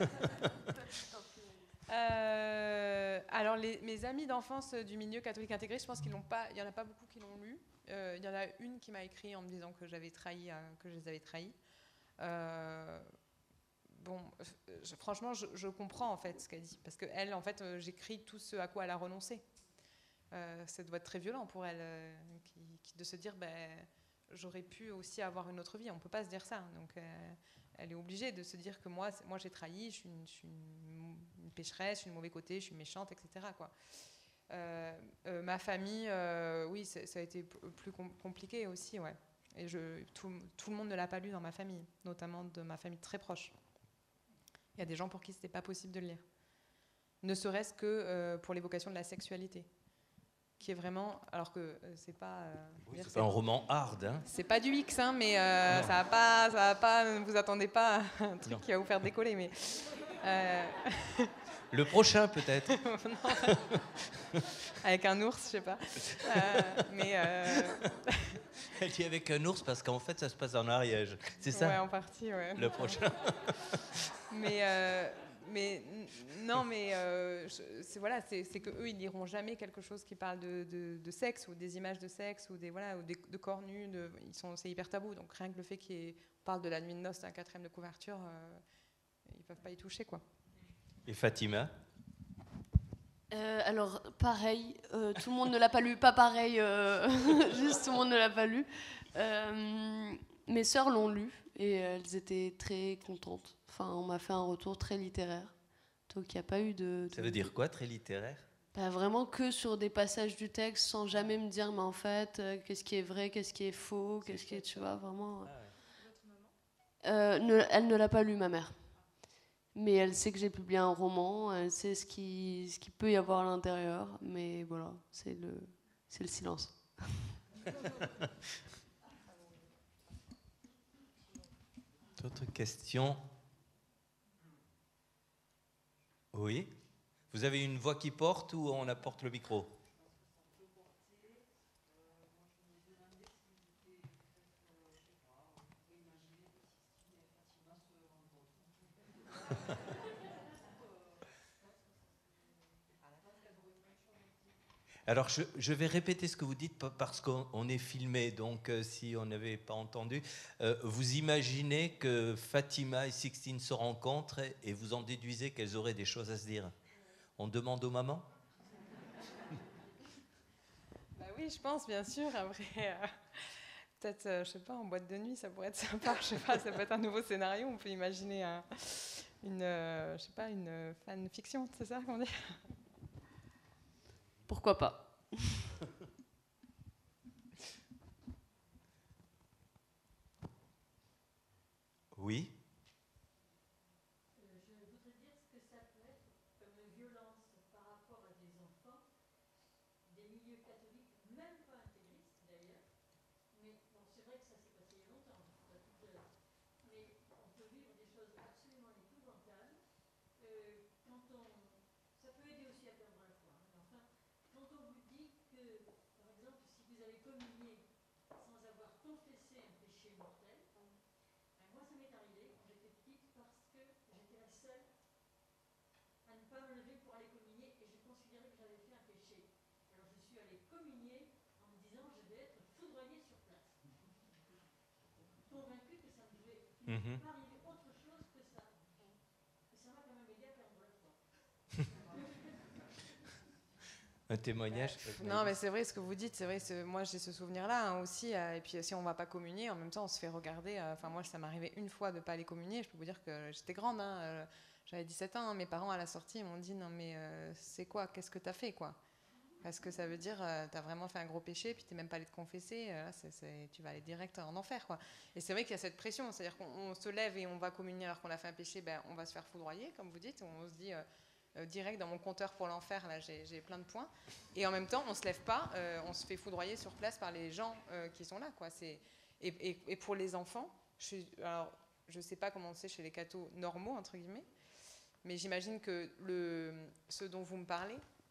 Euh, alors, les, mes amis d'enfance du milieu catholique intégré, je pense qu'il n'y en a pas beaucoup qui l'ont lu. Euh, il y en a une qui m'a écrit en me disant que j'avais trahi, euh, que je les avais trahis. Euh, bon, je, franchement, je, je comprends en fait ce qu'elle dit, parce que elle, en fait, euh, j'écris tout ce à quoi elle a renoncé. Euh, ça doit être très violent pour elle, euh, qui, qui, de se dire, ben, j'aurais pu aussi avoir une autre vie. On peut pas se dire ça. Donc, euh, elle est obligée de se dire que moi, moi j'ai trahi, je suis une, je suis une, une pécheresse, je suis une mauvais côté, je suis méchante, et cetera quoi. Euh, euh, ma famille, euh, oui, ça a été plus compliqué aussi, ouais. Et je, tout, tout le monde ne l'a pas lu dans ma famille, notamment de ma famille très proche. Il y a des gens pour qui c'était pas possible de le lire. Ne serait-ce que euh, pour l'évocation de la sexualité, qui est vraiment, alors que euh, c'est pas, euh, Oui, dire, c'est pas un roman hard, hein. C'est pas du X, hein, mais euh, ça va pas, ça va pas. Ne vous attendez pas à un truc Non. qui va vous faire décoller, mais. Euh... Le prochain peut-être. Avec un ours, je sais pas. Euh, mais. Euh... Elle dit avec un ours parce qu'en fait ça se passe en Ariège. C'est ça? Ouais, en partie, ouais. Le prochain. mais. Euh... Mais non, mais euh, c'est voilà, c'est que eux ils liront jamais quelque chose qui parle de, de, de sexe ou des images de sexe ou des voilà ou des, de corps nus. De, ils sont c'est hyper tabou. Donc rien que le fait qu'on parle de la nuit de noces d'un quatrième de couverture, euh, ils peuvent pas y toucher quoi. Et Fatima? euh, Alors pareil, euh, tout le monde ne l'a pas lu, pas pareil, euh, juste tout le monde ne l'a pas lu. Euh, mes sœurs l'ont lu et elles étaient très contentes. Enfin, on m'a fait un retour très littéraire. Donc, il n'y a pas eu de, de... Ça veut dire quoi, très littéraire? Bah, vraiment que sur des passages du texte, sans jamais me dire, mais en fait, euh, qu'est-ce qui est vrai, qu'est-ce qui est faux, qu'est-ce qui est, tu vois, vraiment... Ah ouais. euh, ne, elle ne l'a pas lu, ma mère. Mais elle sait que j'ai publié un roman, elle sait ce qui, ce qui peut y avoir à l'intérieur, mais voilà, c'est le, c'est le silence. D'autres questions? Oui. Vous avez une voix qui porte ou on apporte le micro? Alors, je, je vais répéter ce que vous dites parce qu'on est filmé, donc euh, si on n'avait pas entendu, euh, vous imaginez que Fatima et Sixtine se rencontrent et, et vous en déduisez qu'elles auraient des choses à se dire. On demande aux mamans? Bah oui, je pense, bien sûr. Après, euh, peut-être, euh, je sais pas, en boîte de nuit, ça pourrait être sympa. Je sais pas, ça peut être un nouveau scénario. On peut imaginer un, une, euh, je sais pas, une fanfiction, c'est ça qu'on dit? Pourquoi pas? Oui. Je voudrais dire ce que ça peut être comme violence par rapport à des enfants, des milieux catholiques, même pas intégristes d'ailleurs. Mais bon, c'est vrai que ça s'est passé il y a longtemps, pas toute l'heure. Mais on peut vivre des choses absolument épouvantables. Euh, quand on, ça peut aider aussi à perdre la foi. Hein, mais enfin, quand on vous dit que, par exemple, si vous avez communié sans avoir confessé un péché mortel, ben moi ça m'est arrivé quand j'étais petite parce que j'étais la seule à ne pas me lever pour aller communier et je considérais que j'avais fait un péché. Alors je suis allée communier en me disant je vais être foudroyée sur place. Convaincue que ça ne devait Mm-hmm. pas arriver autre chose que ça. Et ça m'a quand même aidé à perdre la foi. Un témoignage? Euh, non, mais c'est vrai ce que vous dites. C'est vrai. Moi, j'ai ce souvenir-là hein, aussi. Euh, et puis, si on va pas communier, en même temps, on se fait regarder. Enfin, euh, moi, ça m'est arrivé une fois de pas aller communier. Je peux vous dire que j'étais grande. Hein, euh, J'avais dix-sept ans. Hein, mes parents à la sortie m'ont dit non, mais euh, c'est quoi? Qu'est-ce que t'as fait, quoi? Parce que ça veut dire euh, t'as vraiment fait un gros péché, puis t'es même pas allé te confesser. Euh, là, c'est, c'est, tu vas aller direct en enfer, quoi. Et c'est vrai qu'il y a cette pression. C'est-à-dire qu'on se lève et on va communier alors qu'on a fait un péché. Ben, on va se faire foudroyer, comme vous dites. On se dit. Euh, Euh, direct dans mon compteur pour l'enfer, là j'ai, j'ai plein de points. Et en même temps, on se lève pas, euh, on se fait foudroyer sur place par les gens euh, qui sont là, quoi. C'est, et, et, et pour les enfants, je suis, alors je sais pas comment c'est chez les cathos normaux entre guillemets, mais j'imagine que le, ce dont vous me parlez,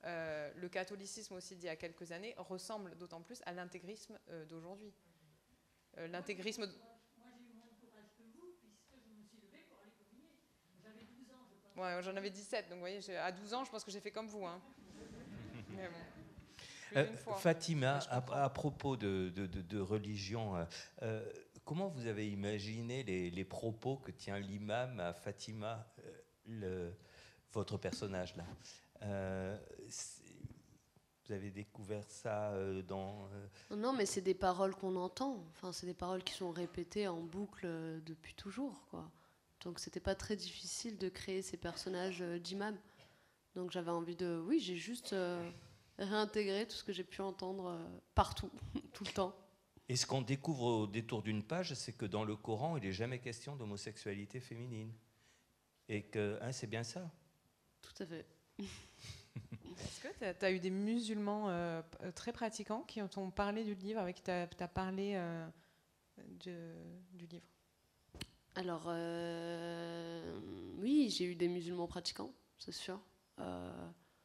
euh, le catholicisme aussi d'il y a quelques années ressemble d'autant plus à l'intégrisme euh, d'aujourd'hui. Euh, l'intégrisme... Moi, j'ai eu moins de courage que vous, puisque je me suis levée pour aller communier. J'avais douze ans, je pense. Ouais, j'en avais dix-sept, donc vous voyez, j'ai- à douze ans, je pense que j'ai fait comme vous. Hein. Mais bon, plus Euh, d'une fois. Fatima, Mais je à, comprends. à propos de, de- de- de religion, euh, euh, comment vous avez imaginé les, les propos que tient l'imam à Fatima, euh, le- votre personnage là Euh, c'est- Vous avez découvert ça euh, dans... euh, Non, non, mais c'est des paroles qu'on entend. Enfin, c'est des paroles qui sont répétées en boucle euh, depuis toujours, quoi. Donc, c'était pas très difficile de créer ces personnages euh, d'imams. Donc, j'avais envie de, oui, j'ai juste euh, réintégré tout ce que j'ai pu entendre euh, partout, tout le temps. Et ce qu'on découvre au détour d'une page, c'est que dans le Coran, il n'est jamais question d'homosexualité féminine. Et que, hein, c'est bien ça. Tout à fait. Est-ce que tu as eu des musulmans euh, p- très pratiquants qui t'ont parlé du livre, avec qui tu as parlé euh, de- du livre? Alors, euh, oui, j'ai eu des musulmans pratiquants, c'est sûr. Euh,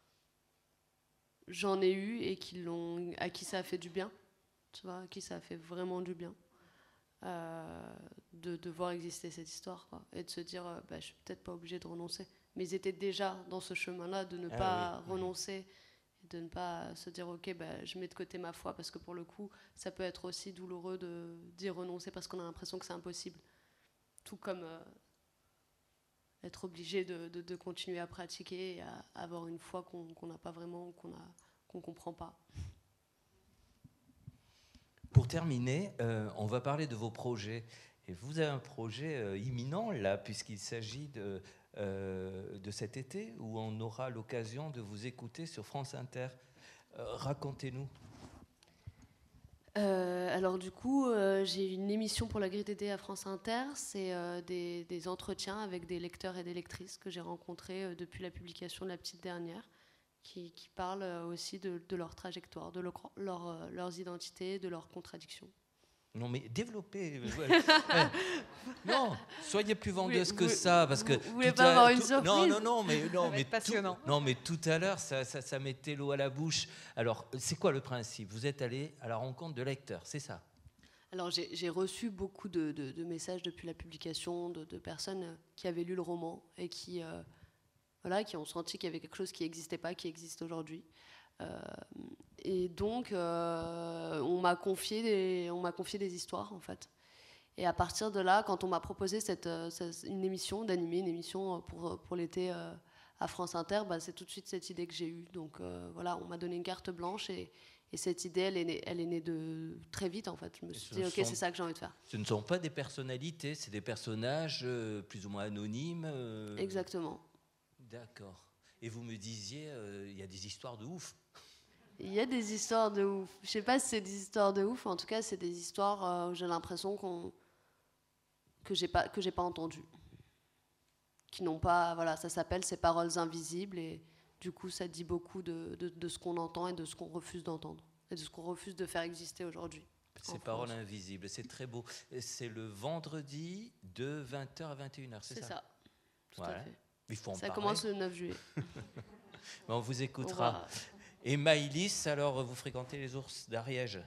J'en ai eu et qui l'ont, à qui ça a fait du bien, tu vois, à qui ça a fait vraiment du bien euh, de, de voir exister cette histoire, quoi, et de se dire, euh, bah, je suis peut-être pas obligée de renoncer. Mais ils étaient déjà dans ce chemin-là de ne Ah pas oui. renoncer, et de ne pas se dire, ok, bah, je mets de côté ma foi, parce que pour le coup, ça peut être aussi douloureux de, d'y renoncer parce qu'on a l'impression que c'est impossible. Tout comme euh, être obligé de, de, de continuer à pratiquer et à, à avoir une foi qu'on qu'on n'a pas vraiment, qu'on a, qu'on comprend pas. Pour terminer, euh, on va parler de vos projets. Et vous avez un projet euh, imminent, là, puisqu'il s'agit de, euh, de cet été, où on aura l'occasion de vous écouter sur France Inter. Euh, racontez-nous. Euh, alors du coup, euh, j'ai une émission pour la grille d'été à France Inter. C'est euh, des, des entretiens avec des lecteurs et des lectrices que j'ai rencontrés euh, depuis la publication de la petite dernière, qui, qui parlent euh, aussi de, de leur trajectoire, de leur, leur, euh, leurs identités, de leurs contradictions. Non, mais développez. Ouais. Ouais. Non, soyez plus vendeuse Vous que voulez- ça, parce vous- que vous voulez tout pas à- avoir une tout- surprise? Non, non, non, mais non, va mais être passionnant. Tout, non, mais tout à l'heure, ça, ça, ça mettait l'eau à la bouche. Alors, c'est quoi le principe? Vous êtes allé à la rencontre de lecteurs, c'est ça? Alors j'ai j'ai reçu beaucoup de, de- de messages depuis la publication de, de personnes qui avaient lu le roman et qui, euh, voilà, qui ont senti qu'il y avait quelque chose qui n'existait pas, qui existe aujourd'hui. Euh, et donc euh, on m'a confié des, on m'a confié des histoires en fait. Et à partir de là, quand on m'a proposé cette, euh, cette- une émission, d'animer une émission pour, pour l'été euh, à France Inter, bah, c'est tout de suite cette idée que j'ai eue. Donc euh, voilà, on m'a donné une carte blanche et, et cette idée, elle est née, elle est née de très vite en fait. Je me Et suis ce dit, ok, sont- c'est ça que j'ai envie de faire. Ce ne sont pas des personnalités, c'est des personnages euh, plus ou moins anonymes. euh, Exactement. D'accord. Et vous me disiez, euh, il y a des histoires de ouf. Il y a des histoires de ouf. Je sais pas si c'est des histoires de ouf, en tout cas, c'est des histoires euh, où j'ai l'impression qu'on que j'ai pas que j'ai pas entendues, qui n'ont pas, voilà, ça s'appelle ces paroles invisibles et du coup, ça dit beaucoup de, de, de ce qu'on entend et de ce qu'on refuse d'entendre et de ce qu'on refuse de faire exister aujourd'hui. Ces En paroles France. invisibles, c'est très beau. Et c'est le vendredi de vingt heures à vingt et une heures, c'est C'est ça, ça. Tout Voilà. à fait. Il faut en Ça parler. commence le neuf juillet. Mais on vous écoutera. On va- Et Maïlis, alors vous fréquentez les ours d'Ariège?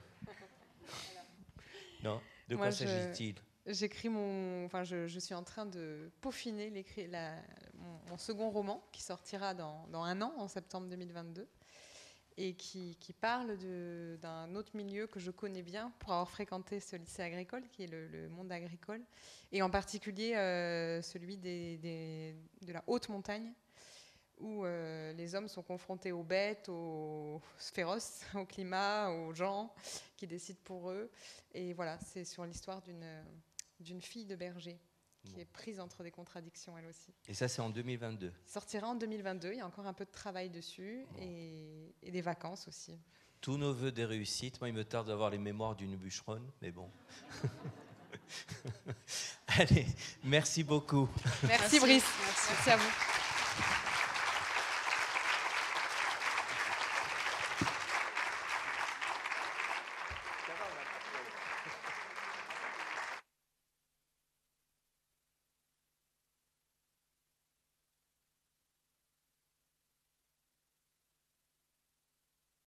Non. De quoi Moi, je- s'agit-il? J'écris mon, enfin, je, je suis en train de peaufiner l'écrit, la, mon, mon second roman qui sortira dans, dans un an, en septembre deux mille vingt-deux, et qui, qui parle de- d'un autre milieu que je connais bien pour avoir fréquenté ce lycée agricole, qui est le, le monde agricole, et en particulier euh, celui des, des- de la haute montagne, où euh, les hommes sont confrontés aux bêtes, aux féroces, au climat, aux gens qui décident pour eux. Et voilà, c'est sur l'histoire d'une d'une fille de berger qui Bon. est prise entre des contradictions elle aussi. Et ça, c'est en deux mille vingt-deux. Sortira en deux mille vingt-deux, il y a encore un peu de travail dessus et, et des vacances aussi. Tous nos voeux des réussites. Moi, il me tarde d'avoir les mémoires d'une bûcheronne, mais bon. Allez, merci beaucoup. Merci, Brice, merci à vous.